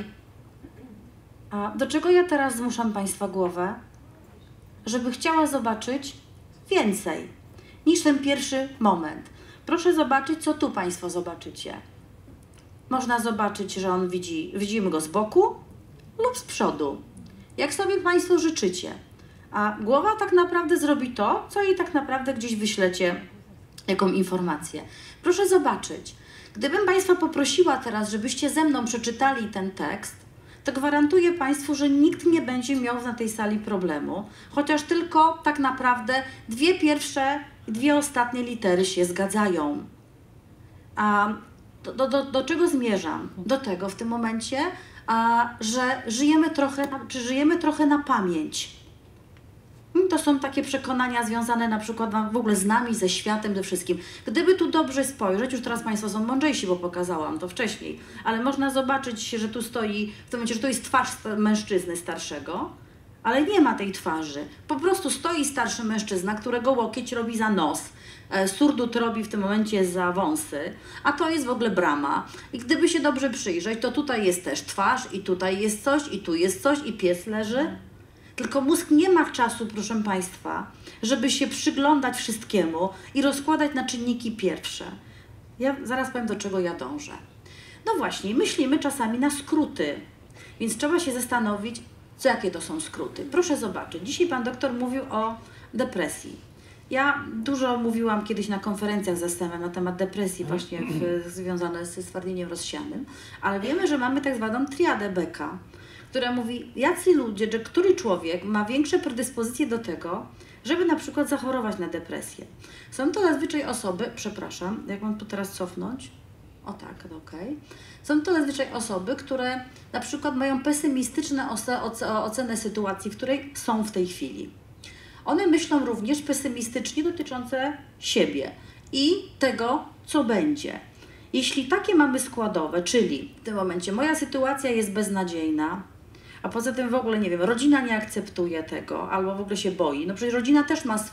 A do czego ja teraz zmuszam Państwa głowę? Żeby chciała zobaczyć więcej niż ten pierwszy moment. Proszę zobaczyć, co tu Państwo zobaczycie. Można zobaczyć, że on widzimy go z boku lub z przodu. Jak sobie Państwo życzycie. A głowa tak naprawdę zrobi to, co jej tak naprawdę gdzieś wyślecie, jaką informację. Proszę zobaczyć. Gdybym Państwa poprosiła teraz, żebyście ze mną przeczytali ten tekst, to gwarantuję Państwu, że nikt nie będzie miał na tej sali problemu, chociaż tylko tak naprawdę dwie pierwsze i dwie ostatnie litery się zgadzają. A do czego zmierzam? Do tego w tym momencie, że żyjemy trochę na pamięć. To są takie przekonania związane na przykład w ogóle z nami, ze światem, ze wszystkim. Gdyby tu dobrze spojrzeć, już teraz Państwo są mądrzejsi, bo pokazałam to wcześniej, ale można zobaczyć, że tu stoi, w tym momencie, że to jest twarz mężczyzny starszego, ale nie ma tej twarzy. Po prostu stoi starszy mężczyzna, którego łokieć robi za nos, surdut robi w tym momencie za wąsy, a to jest w ogóle brama. I gdyby się dobrze przyjrzeć, to tutaj jest też twarz i tutaj jest coś, i tu jest coś, i pies leży. Tylko mózg nie ma czasu, proszę Państwa, żeby się przyglądać wszystkiemu i rozkładać na czynniki pierwsze. Ja zaraz powiem, do czego ja dążę. No właśnie, myślimy czasami na skróty, więc trzeba się zastanowić, jakie to są skróty. Proszę zobaczyć, dzisiaj Pan doktor mówił o depresji. Ja dużo mówiłam kiedyś na konferencjach z SM-em na temat depresji właśnie związane ze stwardnieniem rozsianym, ale wiemy, że mamy tak zwaną triadę Becka, która mówi, jacy ludzie, że który człowiek ma większe predyspozycje do tego, żeby na przykład zachorować na depresję. Są to zazwyczaj osoby, przepraszam, jak mam to teraz cofnąć? O tak, okej. Są to zazwyczaj osoby, które na przykład mają pesymistyczne ocenę sytuacji, w której są w tej chwili. One myślą również pesymistycznie dotyczące siebie i tego, co będzie. Jeśli takie mamy składowe, czyli w tym momencie moja sytuacja jest beznadziejna, a poza tym w ogóle, nie wiem, rodzina nie akceptuje tego, albo w ogóle się boi. No przecież rodzina też ma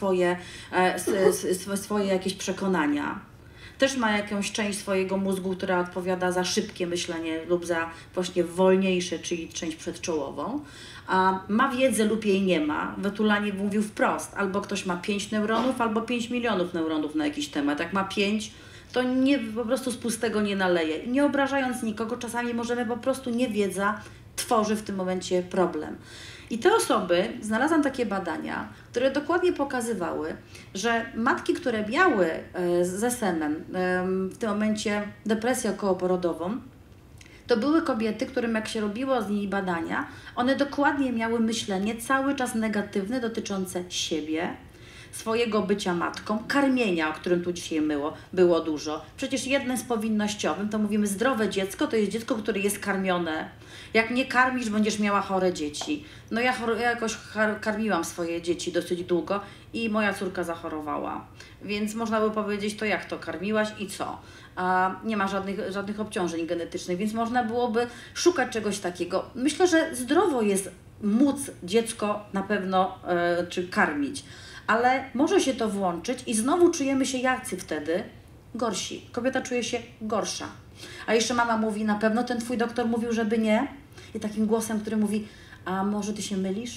swoje jakieś przekonania. Też ma jakąś część swojego mózgu, która odpowiada za szybkie myślenie lub za właśnie wolniejsze, czyli część przedczołową. A ma wiedzę lub jej nie ma. Wetulani mówił wprost, albo ktoś ma 5 neuronów, albo 5 milionów neuronów na jakiś temat. Jak ma 5, to po prostu z pustego nie naleje. Nie obrażając nikogo, czasami możemy po prostu niewiedza tworzy w tym momencie problem. I te osoby, znalazłam takie badania, które dokładnie pokazywały, że matki, które miały z SM-em w tym momencie depresję okołoporodową, to były kobiety, którym jak się robiło z nimi badania, one dokładnie miały myślenie cały czas negatywne dotyczące siebie, swojego bycia matką, karmienia, o którym tu dzisiaj było dużo. Przecież jednym z powinnościowym, to mówimy zdrowe dziecko, to jest dziecko, które jest karmione. Jak nie karmisz, będziesz miała chore dzieci. No ja jakoś karmiłam swoje dzieci dosyć długo i moja córka zachorowała. Więc można by powiedzieć, to jak to karmiłaś i co? Nie ma żadnych obciążeń genetycznych, więc można byłoby szukać czegoś takiego. Myślę, że zdrowo jest móc dziecko na pewno czy karmić. Ale może się to włączyć i znowu czujemy się jacy wtedy? Gorsi. Kobieta czuje się gorsza. A jeszcze mama mówi, na pewno ten twój doktor mówił, żeby nie? I takim głosem, który mówi, a może ty się mylisz?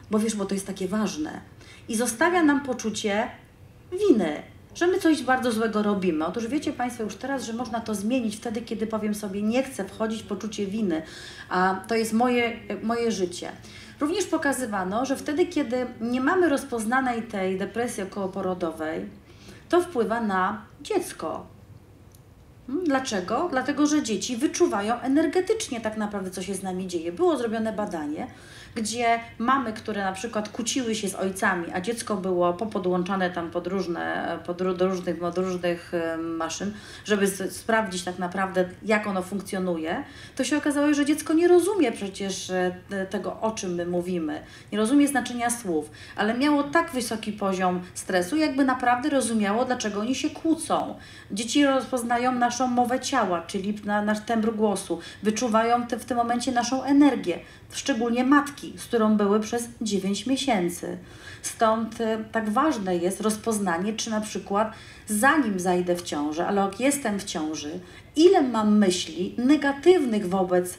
bo wiesz, bo to jest takie ważne. I zostawia nam poczucie winy, że my coś bardzo złego robimy. Otóż wiecie Państwo już teraz, że można to zmienić wtedy, kiedy powiem sobie, nie chcę wchodzić w poczucie winy, a to jest moje życie. Również pokazywano, że wtedy, kiedy nie mamy rozpoznanej tej depresji okołoporodowej, to wpływa na dziecko. Dlaczego? Dlatego, że dzieci wyczuwają energetycznie tak naprawdę, co się z nami dzieje. Było zrobione badanie, gdzie mamy, które na przykład kłóciły się z ojcami, a dziecko było popodłączane tam do różnych maszyn, żeby sprawdzić tak naprawdę, jak ono funkcjonuje, to się okazało, że dziecko nie rozumie przecież tego, o czym my mówimy, nie rozumie znaczenia słów, ale miało tak wysoki poziom stresu, jakby naprawdę rozumiało, dlaczego oni się kłócą. Dzieci rozpoznają naszą mowę ciała, czyli nasz tembr głosu, wyczuwają w tym momencie naszą energię, szczególnie matki, z którą były przez 9 miesięcy. Stąd tak ważne jest rozpoznanie, czy na przykład zanim zajdę w ciążę, ale jak jestem w ciąży, ile mam myśli negatywnych wobec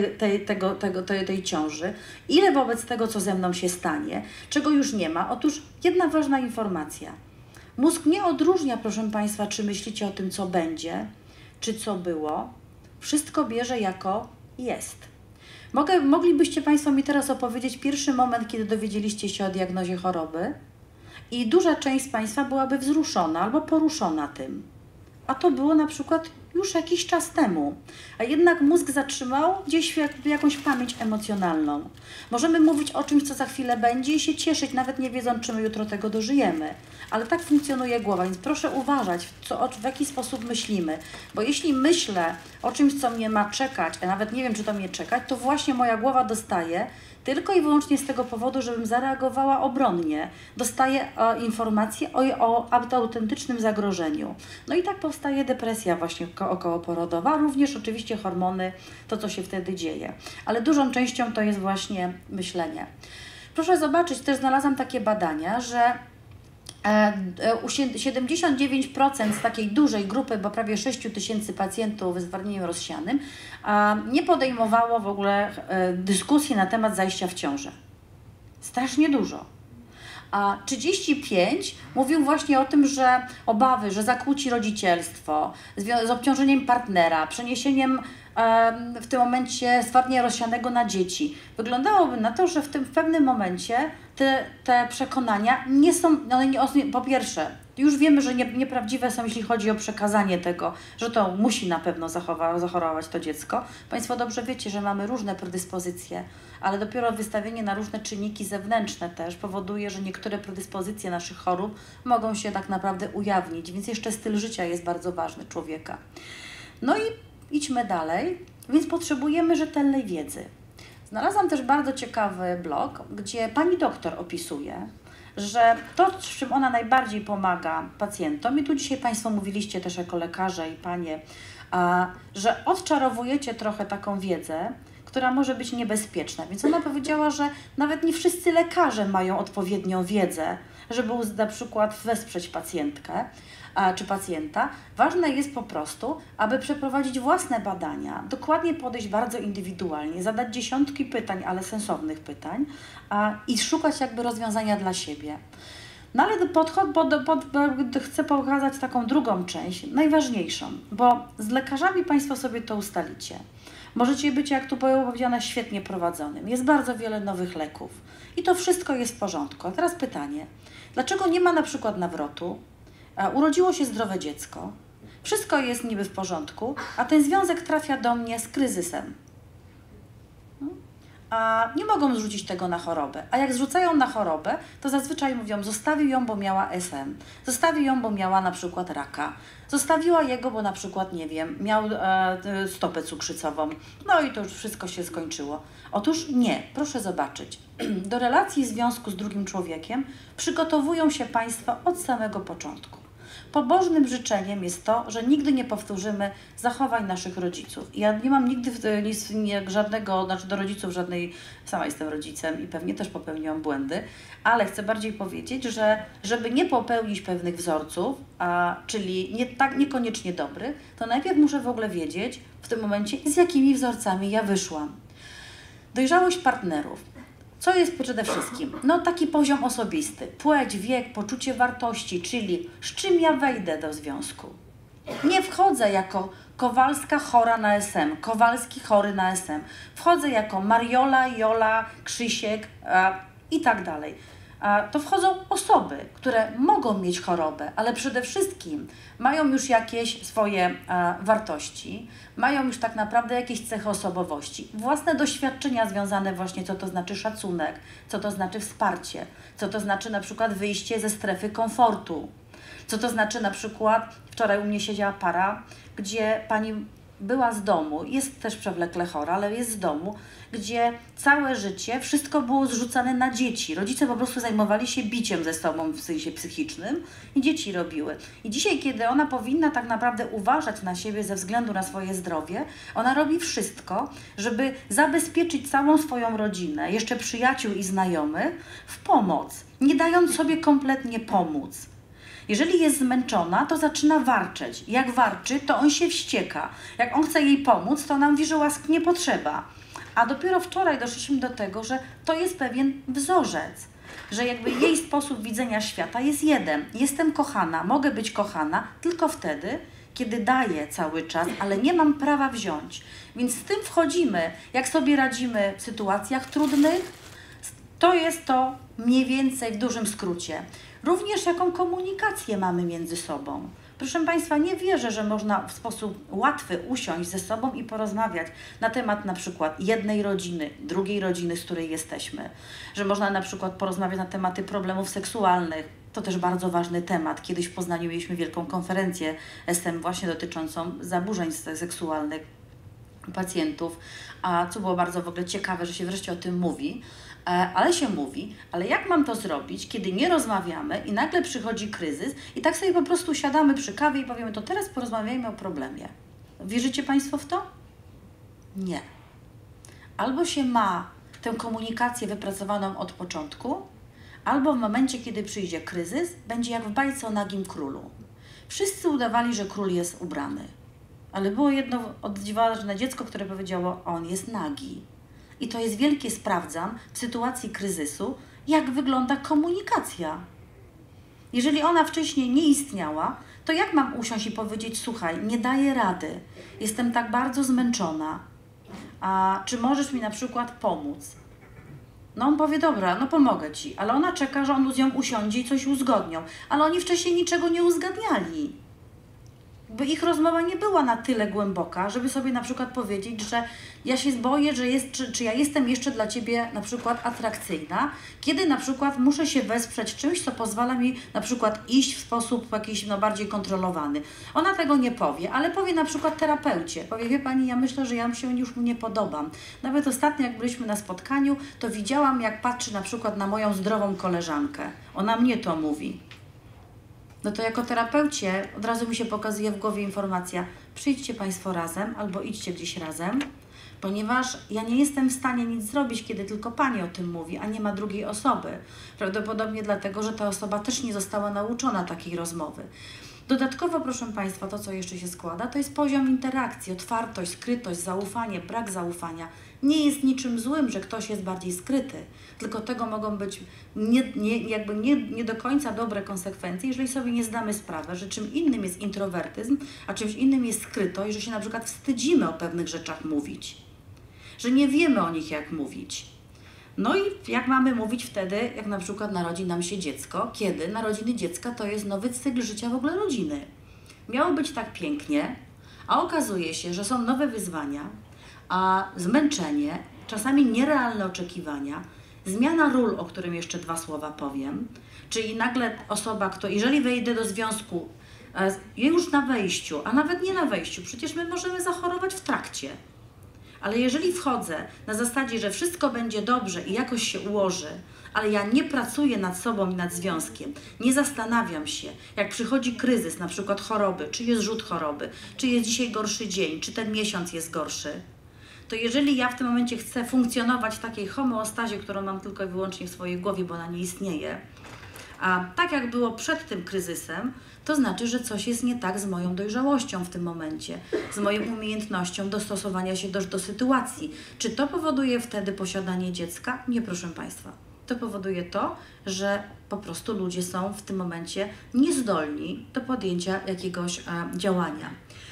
tej ciąży, ile wobec tego, co ze mną się stanie, czego już nie ma. Otóż jedna ważna informacja. Mózg nie odróżnia, proszę Państwa, czy myślicie o tym, co będzie, czy co było. Wszystko bierze jako jest. Moglibyście Państwo mi teraz opowiedzieć pierwszy moment, kiedy dowiedzieliście się o diagnozie choroby i duża część z Państwa byłaby wzruszona albo poruszona tym. A to było na przykład już jakiś czas temu. A jednak mózg zatrzymał gdzieś jakąś pamięć emocjonalną. Możemy mówić o czymś, co za chwilę będzie i się cieszyć, nawet nie wiedząc, czy my jutro tego dożyjemy. Ale tak funkcjonuje głowa, więc proszę uważać, w jaki sposób myślimy. Bo jeśli myślę o czymś, co mnie ma czekać, a nawet nie wiem, czy to mnie czekać, to właśnie moja głowa dostaje tylko i wyłącznie z tego powodu, żebym zareagowała obronnie. Dostaję informacje o autentycznym zagrożeniu. No i tak powstaje depresja właśnie okołoporodowa, również oczywiście hormony, to co się wtedy dzieje. Ale dużą częścią to jest właśnie myślenie. Proszę zobaczyć, też znalazłam takie badania, że 79% z takiej dużej grupy, bo prawie 6 000 pacjentów z wardnieniem rozsianym, nie podejmowało w ogóle dyskusji na temat zajścia w ciążę. Strasznie dużo. A 35 mówił właśnie o tym, że obawy, że zakłóci rodzicielstwo, z obciążeniem partnera, przeniesieniem w tym momencie stwardnienia rozsianego na dzieci. Wyglądałoby na to, że w pewnym momencie te przekonania nie są, po pierwsze, już wiemy, że nieprawdziwe są, jeśli chodzi o przekazanie tego, że to musi na pewno zachorować to dziecko. Państwo dobrze wiecie, że mamy różne predyspozycje, ale dopiero wystawienie na różne czynniki zewnętrzne też powoduje, że niektóre predyspozycje naszych chorób mogą się tak naprawdę ujawnić, więc jeszcze styl życia jest bardzo ważny człowieka. No i idźmy dalej, więc potrzebujemy rzetelnej wiedzy. Znalazłam też bardzo ciekawy blog, gdzie pani doktor opisuje, że to, w czym ona najbardziej pomaga pacjentom, i tu dzisiaj Państwo mówiliście też jako lekarze i panie, że odczarowujecie trochę taką wiedzę, która może być niebezpieczna. Więc ona powiedziała, że nawet nie wszyscy lekarze mają odpowiednią wiedzę, żeby na przykład wesprzeć pacjentkę czy pacjenta. Ważne jest po prostu, aby przeprowadzić własne badania, dokładnie podejść bardzo indywidualnie, zadać dziesiątki pytań, ale sensownych pytań i szukać jakby rozwiązania dla siebie. No ale chcę pokazać taką drugą część, najważniejszą, bo z lekarzami Państwo sobie to ustalicie. Możecie być, jak tu było powiedziane, świetnie prowadzonym. Jest bardzo wiele nowych leków i to wszystko jest w porządku. A teraz pytanie, dlaczego nie ma na przykład nawrotu? Urodziło się zdrowe dziecko, wszystko jest niby w porządku, a ten związek trafia do mnie z kryzysem. A nie mogą zrzucić tego na chorobę. A jak zrzucają na chorobę, to zazwyczaj mówią, zostawił ją, bo miała SM, zostawił ją, bo miała na przykład raka, zostawiła jego, bo na przykład, nie wiem, miał stopę cukrzycową, no i to już wszystko się skończyło. Otóż nie, proszę zobaczyć, do relacji związku z drugim człowiekiem przygotowują się Państwo od samego początku. Pobożnym życzeniem jest to, że nigdy nie powtórzymy zachowań naszych rodziców. Ja nie mam nigdy żadnego, do rodziców żadnej, sama jestem rodzicem i pewnie też popełniłam błędy, ale chcę bardziej powiedzieć, że żeby nie popełnić pewnych wzorców, czyli niekoniecznie dobrych, to najpierw muszę w ogóle wiedzieć w tym momencie, z jakimi wzorcami ja wyszłam. Dojrzałość partnerów. Co jest przede wszystkim? No taki poziom osobisty. Płeć, wiek, poczucie wartości, czyli z czym ja wejdę do związku. Nie wchodzę jako Kowalska chora na SM, Kowalski chory na SM. Wchodzę jako Mariola, Jola, Krzysiek i tak dalej. To wchodzą osoby, które mogą mieć chorobę, ale przede wszystkim mają już jakieś swoje wartości, mają już tak naprawdę jakieś cechy osobowości, własne doświadczenia związane właśnie, co to znaczy szacunek, co to znaczy wsparcie, co to znaczy na przykład wyjście ze strefy komfortu, co to znaczy na przykład, wczoraj u mnie siedziała para, gdzie pani była z domu, jest też przewlekle chora, ale jest z domu, gdzie całe życie wszystko było zrzucane na dzieci. Rodzice po prostu zajmowali się biciem ze sobą w sensie psychicznym i dzieci robiły. I dzisiaj, kiedy ona powinna tak naprawdę uważać na siebie ze względu na swoje zdrowie, ona robi wszystko, żeby zabezpieczyć całą swoją rodzinę, jeszcze przyjaciół i znajomych w pomoc, nie dając sobie kompletnie pomóc. Jeżeli jest zmęczona, to zaczyna warczeć. Jak warczy, to on się wścieka. Jak on chce jej pomóc, to ona mówi, że łask nie potrzeba. A dopiero wczoraj doszliśmy do tego, że to jest pewien wzorzec. Że jakby jej sposób widzenia świata jest jeden. Jestem kochana, mogę być kochana tylko wtedy, kiedy daję cały czas, ale nie mam prawa wziąć. Więc z tym wchodzimy, jak sobie radzimy w sytuacjach trudnych, to jest to mniej więcej w dużym skrócie. Również jaką komunikację mamy między sobą. Proszę Państwa, nie wierzę, że można w sposób łatwy usiąść ze sobą i porozmawiać na temat na przykład jednej rodziny, drugiej rodziny, z której jesteśmy. Że można na przykład porozmawiać na tematy problemów seksualnych. To też bardzo ważny temat. Kiedyś w Poznaniu mieliśmy wielką konferencję SM właśnie dotyczącą zaburzeń seksualnych pacjentów, a co było bardzo w ogóle ciekawe, że się wreszcie o tym mówi. Ale się mówi, ale jak mam to zrobić, kiedy nie rozmawiamy i nagle przychodzi kryzys i tak sobie po prostu siadamy przy kawie i powiemy, to teraz porozmawiajmy o problemie. Wierzycie Państwo w to? Nie. Albo się ma tę komunikację wypracowaną od początku, albo w momencie, kiedy przyjdzie kryzys, będzie jak w bajce o nagim królu. Wszyscy udawali, że król jest ubrany, ale było jedno odważne dziecko, które powiedziało, on jest nagi. I to jest wielkie sprawdzam w sytuacji kryzysu, jak wygląda komunikacja. Jeżeli ona wcześniej nie istniała, to jak mam usiąść i powiedzieć, słuchaj, nie daję rady, jestem tak bardzo zmęczona, a czy możesz mi na przykład pomóc? No on powie, dobra, no pomogę Ci, ale ona czeka, że on z nią usiądzie i coś uzgodnią, ale oni wcześniej niczego nie uzgadniali. By ich rozmowa nie była na tyle głęboka, żeby sobie na przykład powiedzieć, że ja się boję, że czy ja jestem jeszcze dla Ciebie na przykład atrakcyjna, kiedy na przykład muszę się wesprzeć czymś, co pozwala mi na przykład iść w sposób jakiś bardziej kontrolowany. Ona tego nie powie, ale powie na przykład terapeucie. Powie, wie Pani, ja myślę, że ja się już mu nie podobam. Nawet ostatnio, jak byliśmy na spotkaniu, to widziałam, jak patrzy na przykład na moją zdrową koleżankę. Ona mnie to mówi. No to jako terapeucie od razu mi się pokazuje w głowie informacja, przyjdźcie Państwo razem albo idźcie gdzieś razem, ponieważ ja nie jestem w stanie nic zrobić, kiedy tylko Pani o tym mówi, a nie ma drugiej osoby. Prawdopodobnie dlatego, że ta osoba też nie została nauczona takiej rozmowy. Dodatkowo, proszę Państwa, to co jeszcze się składa, to jest poziom interakcji, otwartość, skrytość, zaufanie, brak zaufania. Nie jest niczym złym, że ktoś jest bardziej skryty, tylko tego mogą być nie do końca dobre konsekwencje, jeżeli sobie nie zdamy sprawy, że czym innym jest introwertyzm, a czymś innym jest skrytość, że się na przykład wstydzimy o pewnych rzeczach mówić, że nie wiemy o nich jak mówić. No i jak mamy mówić wtedy, jak na przykład narodzi nam się dziecko, kiedy narodziny dziecka to jest nowy cykl życia w ogóle rodziny. Miało być tak pięknie, a okazuje się, że są nowe wyzwania, a zmęczenie, czasami nierealne oczekiwania, zmiana ról, o którym jeszcze 2 słowa powiem, czyli nagle osoba, jeżeli wejdę do związku już na wejściu, a nawet nie na wejściu, przecież my możemy zachorować w trakcie. Ale jeżeli wchodzę na zasadzie, że wszystko będzie dobrze i jakoś się ułoży, ale ja nie pracuję nad sobą i nad związkiem, nie zastanawiam się, jak przychodzi kryzys, na przykład choroby, czy jest rzut choroby, czy jest dzisiaj gorszy dzień, czy ten miesiąc jest gorszy, to jeżeli ja w tym momencie chcę funkcjonować w takiej homeostazie, którą mam tylko i wyłącznie w swojej głowie, bo ona nie istnieje, A tak jak było przed tym kryzysem, to znaczy, że coś jest nie tak z moją dojrzałością w tym momencie, z moją umiejętnością dostosowania się do sytuacji. Czy to powoduje wtedy posiadanie dziecka? Nie, proszę Państwa. To powoduje to, że po prostu ludzie są w tym momencie niezdolni do podjęcia jakiegoś działania.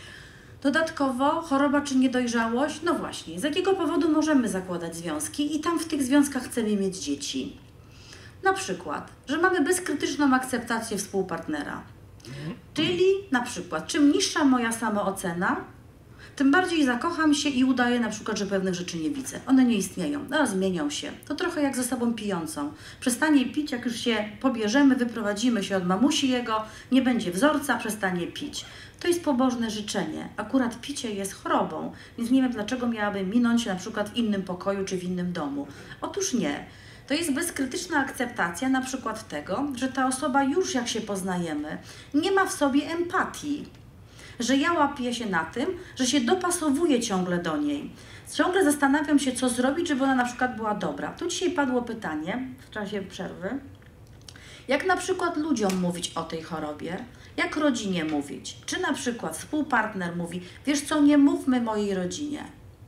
Dodatkowo choroba czy niedojrzałość? No właśnie, z jakiego powodu możemy zakładać związki i tam w tych związkach chcemy mieć dzieci? Na przykład, że mamy bezkrytyczną akceptację współpartnera. Czyli na przykład, czym niższa moja samoocena, tym bardziej zakocham się i udaję na przykład, że pewnych rzeczy nie widzę. One nie istnieją, ale zmienią się. To trochę jak z osobą pijącą. Przestanie pić, jak już się pobierzemy, wyprowadzimy się od mamusi jego, nie będzie wzorca, przestanie pić. To jest pobożne życzenie. Akurat picie jest chorobą, więc nie wiem, dlaczego miałabym minąć na przykład w innym pokoju czy w innym domu. Otóż nie. To jest bezkrytyczna akceptacja na przykład tego, że ta osoba już jak się poznajemy, nie ma w sobie empatii. Że ja łapię się na tym, że się dopasowuję ciągle do niej. Ciągle zastanawiam się, co zrobić, żeby ona na przykład była dobra. Tu dzisiaj padło pytanie w czasie przerwy, jak na przykład ludziom mówić o tej chorobie, jak rodzinie mówić. Czy na przykład współpartner mówi, wiesz co, nie mówmy mojej rodzinie.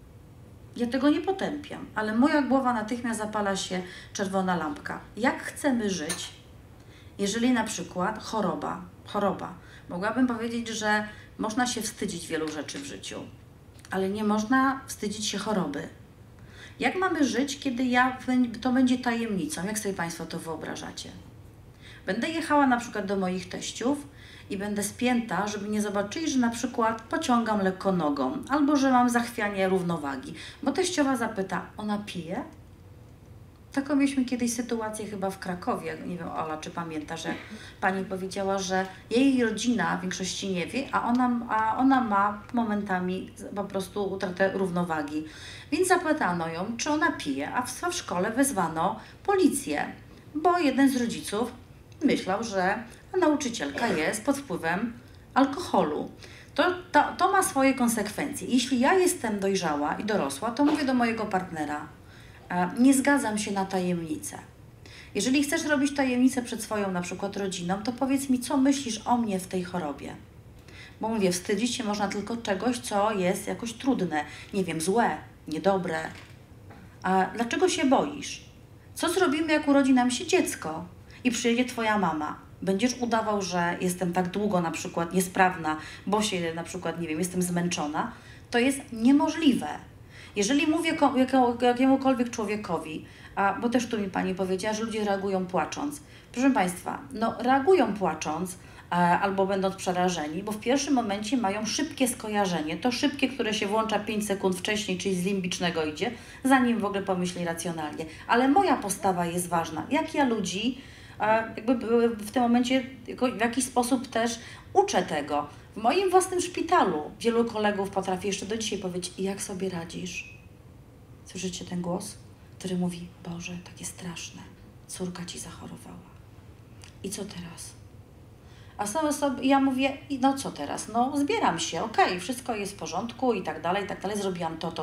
Ja tego nie potępiam, ale moja głowa natychmiast zapala się czerwona lampka. Jak chcemy żyć, jeżeli na przykład choroba. Mogłabym powiedzieć, że można się wstydzić wielu rzeczy w życiu, ale nie można wstydzić się choroby. Jak mamy żyć, kiedy to będzie tajemnicą? Jak sobie Państwo to wyobrażacie? Będę jechała na przykład do moich teściów i będę spięta, żeby nie zobaczyli, że na przykład pociągam lekko nogą albo że mam zachwianie równowagi. Bo teściowa zapyta, ona pije? Taką mieliśmy kiedyś sytuację chyba w Krakowie, nie wiem, Ola, czy pamięta, że pani powiedziała, że jej rodzina w większości nie wie, a ona ma momentami po prostu utratę równowagi. Więc zapytano ją, czy ona pije, a w szkole wezwano policję, bo jeden z rodziców myślał, że nauczycielka jest pod wpływem alkoholu. To ma swoje konsekwencje. Jeśli ja jestem dojrzała i dorosła, to mówię do mojego partnera, nie zgadzam się na tajemnicę. Jeżeli chcesz robić tajemnicę przed swoją na przykład rodziną, to powiedz mi, co myślisz o mnie w tej chorobie. Bo mówię, wstydzić się można tylko czegoś, co jest jakoś trudne, nie wiem, złe, niedobre. A dlaczego się boisz? Co zrobimy, jak urodzi nam się dziecko i przyjedzie twoja mama? Będziesz udawał, że jestem tak długo na przykład niesprawna, bo się na przykład, nie wiem, jestem zmęczona? To jest niemożliwe. Jeżeli mówię jakiemukolwiek człowiekowi, bo też tu mi pani powiedziała, że ludzie reagują płacząc. Proszę Państwa, no reagują płacząc albo będąc przerażeni, bo w pierwszym momencie mają szybkie skojarzenie. To szybkie, które się włącza 5 sekund wcześniej, czyli z limbicznego idzie, zanim w ogóle pomyśli racjonalnie. Ale moja postawa jest ważna. Jak ja ludzi jakby w tym momencie w jakiś sposób też uczę tego. W moim własnym szpitalu wielu kolegów potrafi jeszcze do dzisiaj powiedzieć, jak sobie radzisz? Słyszycie ten głos, który mówi, Boże, takie straszne, córka ci zachorowała. I co teraz? A są osoby, ja mówię, no co teraz? No zbieram się, okej, wszystko jest w porządku i tak dalej, zrobiłam to,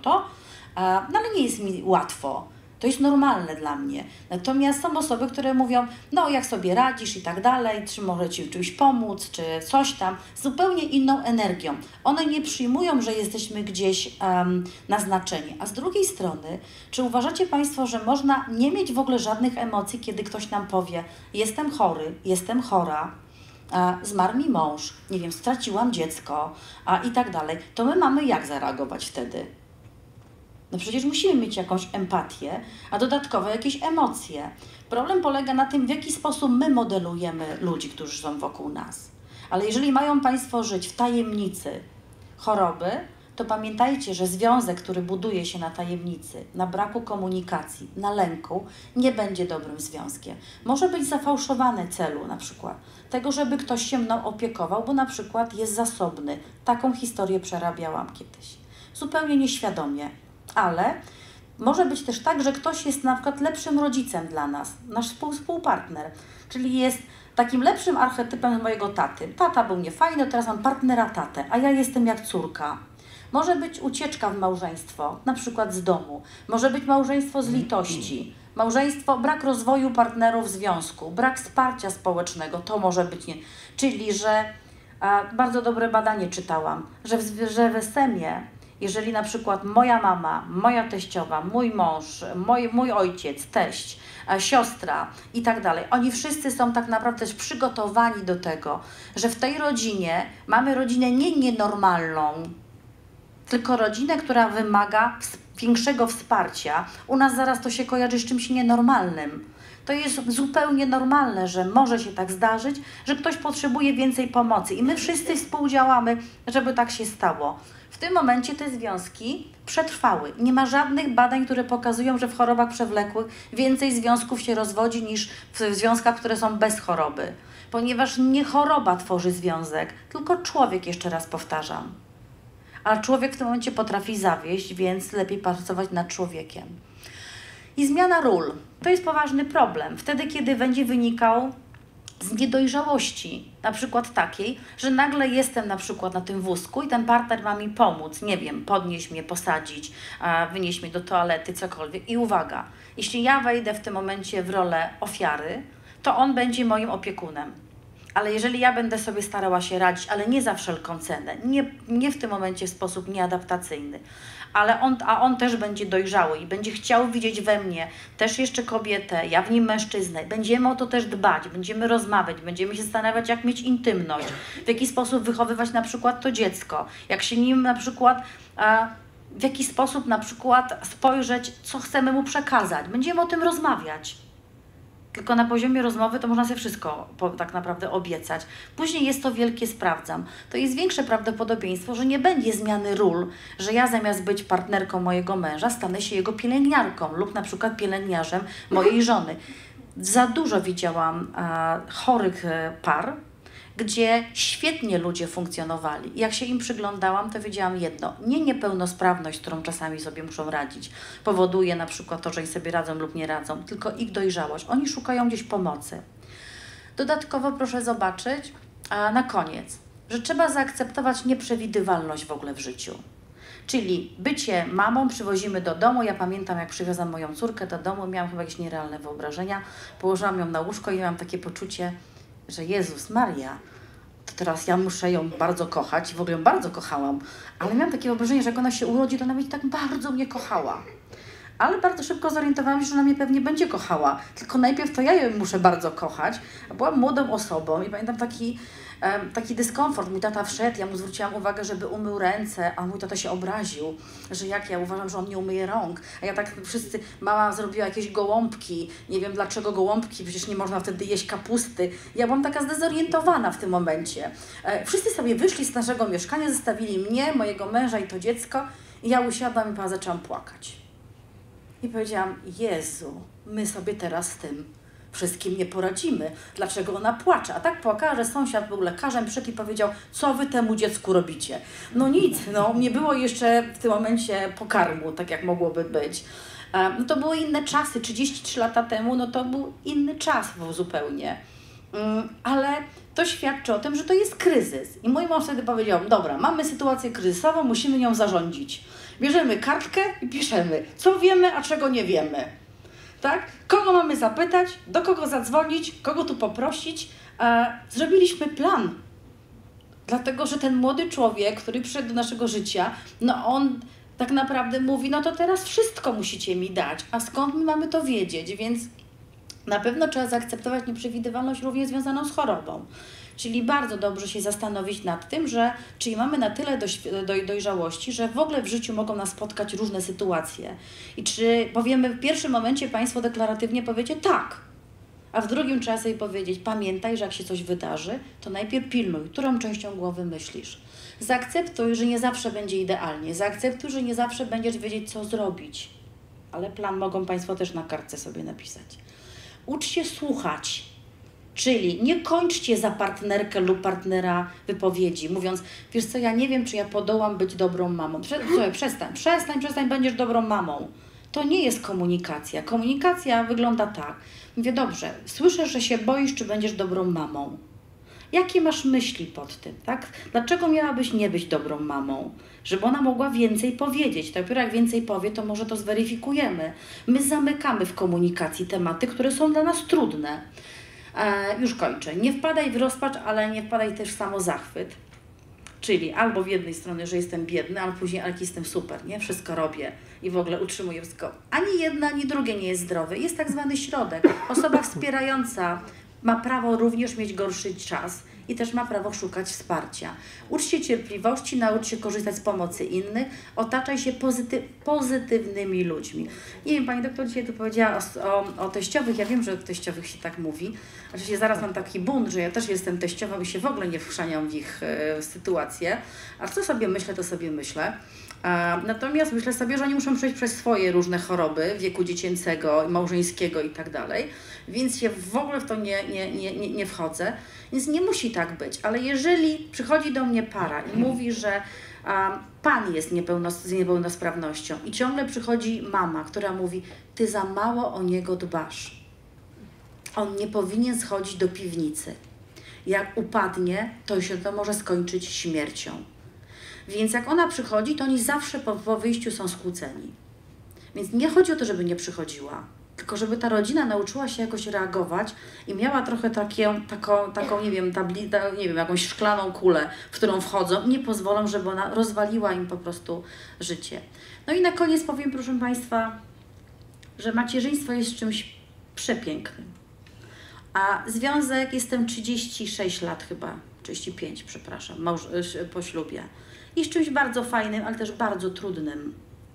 no ale nie jest mi łatwo. To jest normalne dla mnie. Natomiast są osoby, które mówią, no jak sobie radzisz i tak dalej, czy może ci w czymś pomóc, czy coś tam, z zupełnie inną energią. One nie przyjmują, że jesteśmy gdzieś naznaczeni. A z drugiej strony, czy uważacie Państwo, że można nie mieć w ogóle żadnych emocji, kiedy ktoś nam powie, jestem chory, jestem chora, zmarł mi mąż, nie wiem, straciłam dziecko i tak dalej. To my mamy jak zareagować wtedy? No przecież musimy mieć jakąś empatię, a dodatkowo jakieś emocje. Problem polega na tym, w jaki sposób my modelujemy ludzi, którzy są wokół nas. Ale jeżeli mają Państwo żyć w tajemnicy choroby, to pamiętajcie, że związek, który buduje się na tajemnicy, na braku komunikacji, na lęku, nie będzie dobrym związkiem. Może być zafałszowane celu na przykład, tego, żeby ktoś się mną opiekował, bo na przykład jest zasobny. Taką historię przerabiałam kiedyś. Zupełnie nieświadomie. Ale może być też tak, że ktoś jest na przykład lepszym rodzicem dla nas, nasz współpartner, czyli jest takim lepszym archetypem mojego taty. Tata był niefajny, teraz mam partnera tatę, a ja jestem jak córka. Może być ucieczka w małżeństwo, na przykład z domu. Może być małżeństwo z litości. Małżeństwo, brak rozwoju partnerów w związku, brak wsparcia społecznego, to może być nie. Czyli, że bardzo dobre badanie czytałam, że w SM-ie, jeżeli na przykład moja mama, moja teściowa, mój mąż, mój ojciec, teść, siostra i tak dalej, oni wszyscy są tak naprawdę też przygotowani do tego, że w tej rodzinie mamy rodzinę nie nienormalną, tylko rodzinę, która wymaga większego wsparcia. U nas zaraz to się kojarzy z czymś nienormalnym. To jest zupełnie normalne, że może się tak zdarzyć, że ktoś potrzebuje więcej pomocy i my wszyscy współdziałamy, żeby tak się stało. W tym momencie te związki przetrwały. Nie ma żadnych badań, które pokazują, że w chorobach przewlekłych więcej związków się rozwodzi niż w związkach, które są bez choroby. Ponieważ nie choroba tworzy związek, tylko człowiek, jeszcze raz powtarzam. Ale człowiek w tym momencie potrafi zawieść, więc lepiej pracować nad człowiekiem. I zmiana ról. To jest poważny problem. Wtedy, kiedy będzie wynikał z niedojrzałości, na przykład takiej, że nagle jestem na przykład na tym wózku i ten partner ma mi pomóc, nie wiem, podnieść mnie, posadzić, wynieść mnie do toalety, cokolwiek. I uwaga, jeśli ja wejdę w tym momencie w rolę ofiary, to on będzie moim opiekunem. Ale jeżeli ja będę sobie starała się radzić, ale nie za wszelką cenę, nie w tym momencie w sposób nieadaptacyjny, ale on też będzie dojrzały i będzie chciał widzieć we mnie też jeszcze kobietę, ja w nim mężczyznę. Będziemy o to też dbać, będziemy rozmawiać, będziemy się zastanawiać, jak mieć intymność, w jaki sposób wychowywać na przykład to dziecko, jak się nim na przykład, w jaki sposób na przykład spojrzeć, co chcemy mu przekazać. Będziemy o tym rozmawiać. Tylko na poziomie rozmowy to można sobie wszystko tak naprawdę obiecać. Później jest to wielkie sprawdzam. To jest większe prawdopodobieństwo, że nie będzie zmiany ról, że ja zamiast być partnerką mojego męża stanę się jego pielęgniarką lub na przykład pielęgniarzem mojej żony. Za dużo widziałam chorych par, gdzie świetnie ludzie funkcjonowali. Jak się im przyglądałam, to wiedziałam jedno. Nie niepełnosprawność, z którą czasami sobie muszą radzić, powoduje na przykład to, że oni sobie radzą lub nie radzą, tylko ich dojrzałość. Oni szukają gdzieś pomocy. Dodatkowo proszę zobaczyć, na koniec, że trzeba zaakceptować nieprzewidywalność w ogóle w życiu. Czyli bycie mamą przywozimy do domu. Ja pamiętam, jak przywiozłam moją córkę do domu, miałam chyba jakieś nierealne wyobrażenia, położyłam ją na łóżko i miałam takie poczucie, że Jezus Maria, to teraz ja muszę ją bardzo kochać. W ogóle ją bardzo kochałam, ale miałam takie wyobrażenie, że jak ona się urodzi, to ona będzie tak bardzo mnie kochała. Ale bardzo szybko zorientowałam się, że ona mnie pewnie będzie kochała. Tylko najpierw to ja ją muszę bardzo kochać. Byłam młodą osobą i pamiętam taki dyskomfort. Mój tata wszedł, ja mu zwróciłam uwagę, żeby umył ręce, a mój tata się obraził, że jak ja uważam, że on nie umyje rąk. A ja tak wszyscy, mama zrobiła jakieś gołąbki, nie wiem dlaczego gołąbki, przecież nie można wtedy jeść kapusty. Ja byłam taka zdezorientowana w tym momencie. Wszyscy sobie wyszli z naszego mieszkania, zostawili mnie, mojego męża i to dziecko i ja usiadłam i zaczęłam płakać. I powiedziałam, Jezu, my sobie teraz z tym wszystkim nie poradzimy. Dlaczego ona płacze? A tak płakała, że sąsiad był lekarzem, przyszedł i powiedział, co wy temu dziecku robicie? No nic, no nie było jeszcze w tym momencie pokarmu, tak jak mogłoby być. No to były inne czasy, 33 lata temu, no to był inny czas zupełnie. Ale to świadczy o tym, że to jest kryzys. I mój mąż wtedy powiedział, dobra, mamy sytuację kryzysową, musimy nią zarządzić. Bierzemy kartkę i piszemy, co wiemy, a czego nie wiemy. Tak? Kogo mamy zapytać, do kogo zadzwonić, kogo tu poprosić. Zrobiliśmy plan. Dlatego, że ten młody człowiek, który przyszedł do naszego życia, no on tak naprawdę mówi, no to teraz wszystko musicie mi dać. A skąd my mamy to wiedzieć? Więc na pewno trzeba zaakceptować nieprzewidywalność również związaną z chorobą. Czyli bardzo dobrze się zastanowić nad tym, że czyli mamy na tyle dojrzałości, że w ogóle w życiu mogą nas spotkać różne sytuacje. I czy powiemy w pierwszym momencie Państwo deklaratywnie powiecie tak, a w drugim trzeba sobie powiedzieć, pamiętaj, że jak się coś wydarzy, to najpierw pilnuj, którą częścią głowy myślisz. Zaakceptuj, że nie zawsze będzie idealnie. Zaakceptuj, że nie zawsze będziesz wiedzieć, co zrobić. Ale plan mogą Państwo też na kartce sobie napisać. Ucz się słuchać. Czyli nie kończcie za partnerkę lub partnera wypowiedzi, mówiąc, wiesz co, ja nie wiem, czy ja podołam być dobrą mamą. Przestań, będziesz dobrą mamą. To nie jest komunikacja. Komunikacja wygląda tak. Mówię, dobrze, słyszę, że się boisz, czy będziesz dobrą mamą. Jakie masz myśli pod tym, tak? Dlaczego miałabyś nie być dobrą mamą? Żeby ona mogła więcej powiedzieć. Dopiero jak więcej powie, to może to zweryfikujemy. My zamykamy w komunikacji tematy, które są dla nas trudne. Już kończę. Nie wpadaj w rozpacz, ale nie wpadaj też w samozachwyt. Czyli albo w jednej strony, że jestem biedny, ale później, ale jestem super, nie? Wszystko robię i w ogóle utrzymuję wszystko. Ani jedno, ani drugie nie jest zdrowe. Jest tak zwany środek. Osoba wspierająca ma prawo również mieć gorszy czas i też ma prawo szukać wsparcia. Ucz się cierpliwości, naucz się korzystać z pomocy innych, otaczaj się pozytywnymi ludźmi. Nie wiem, pani doktor dzisiaj tu powiedziała o teściowych. Ja wiem, że o teściowych się tak mówi. Oczywiście zaraz mam taki bunt, że ja też jestem teściową i się w ogóle nie wchrzaniam w ich sytuację. A co sobie myślę, to sobie myślę. Natomiast myślę sobie, że oni muszą przejść przez swoje różne choroby wieku dziecięcego, małżeńskiego i tak dalej, więc się w ogóle w to nie wchodzę, więc nie musi tak być, ale jeżeli przychodzi do mnie para i mówi, że pan jest z niepełnosprawnością i ciągle przychodzi mama, która mówi, ty za mało o niego dbasz, on nie powinien schodzić do piwnicy, jak upadnie, to się to może skończyć śmiercią. Więc jak ona przychodzi, to oni zawsze po wyjściu są skłóceni. Więc nie chodzi o to, żeby nie przychodziła, tylko żeby ta rodzina nauczyła się jakoś reagować i miała trochę taką nie wiem, jakąś szklaną kulę, w którą wchodzą i nie pozwolą, żeby ona rozwaliła im po prostu życie. No i na koniec powiem, proszę Państwa, że macierzyństwo jest czymś przepięknym. A związek, jestem 36 lat chyba, 35, przepraszam, po ślubie. Jest czymś bardzo fajnym, ale też bardzo trudnym.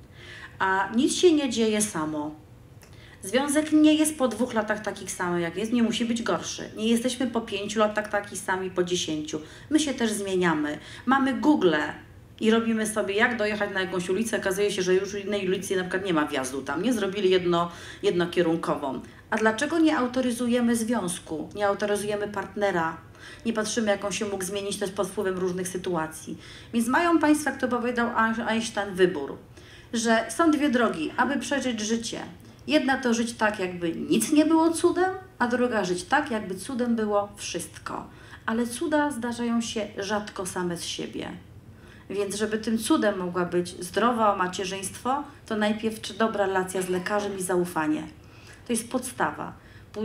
A nic się nie dzieje samo. Związek nie jest po 2 latach taki sam, jak jest, nie musi być gorszy. Nie jesteśmy po 5 latach taki sami, po 10. My się też zmieniamy. Mamy Google i robimy sobie, jak dojechać na jakąś ulicę. Okazuje się, że już w innej ulicy na przykład nie ma wjazdu tam, nie? Zrobili jednokierunkową. A dlaczego nie autoryzujemy związku, nie autoryzujemy partnera? Nie patrzymy, jak on się mógł zmienić też pod wpływem różnych sytuacji. Więc mają Państwo, jak to powiedział Einstein, wybór, że są 2 drogi, aby przeżyć życie. Jedna to żyć tak, jakby nic nie było cudem, a druga żyć tak, jakby cudem było wszystko. Ale cuda zdarzają się rzadko same z siebie. Więc żeby tym cudem mogła być zdrowe macierzyństwo, to najpierw dobra relacja z lekarzem i zaufanie. To jest podstawa.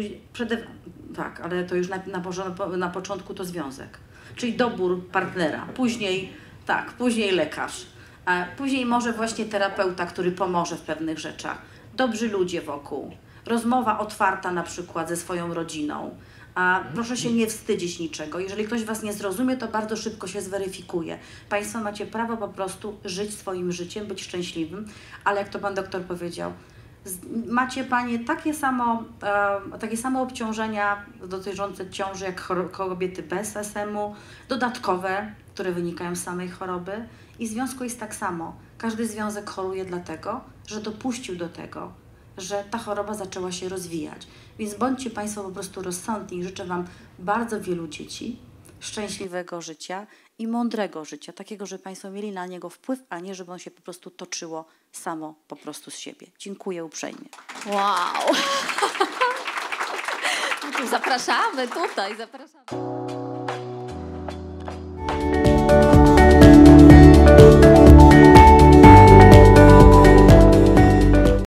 Tak, ale to już na początku to związek. Czyli dobór partnera. Później lekarz. A później może właśnie terapeuta, który pomoże w pewnych rzeczach. Dobrzy ludzie wokół. Rozmowa otwarta na przykład ze swoją rodziną. A proszę się nie wstydzić niczego. Jeżeli ktoś Was nie zrozumie, to bardzo szybko się zweryfikuje. Państwo macie prawo po prostu żyć swoim życiem, być szczęśliwym, ale jak to Pan doktor powiedział, macie Panie takie samo obciążenia dotyczące ciąży jak kobiety bez SM-u, dodatkowe, które wynikają z samej choroby i w związku jest tak samo. Każdy związek choruje dlatego, że dopuścił do tego, że ta choroba zaczęła się rozwijać. Więc bądźcie Państwo po prostu rozsądni. Życzę Wam bardzo wielu dzieci, szczęśliwego życia i mądrego życia, takiego, żeby Państwo mieli na niego wpływ, a nie żeby on się po prostu toczyło samo po prostu z siebie. Dziękuję uprzejmie. Wow! Zapraszamy tutaj, zapraszamy.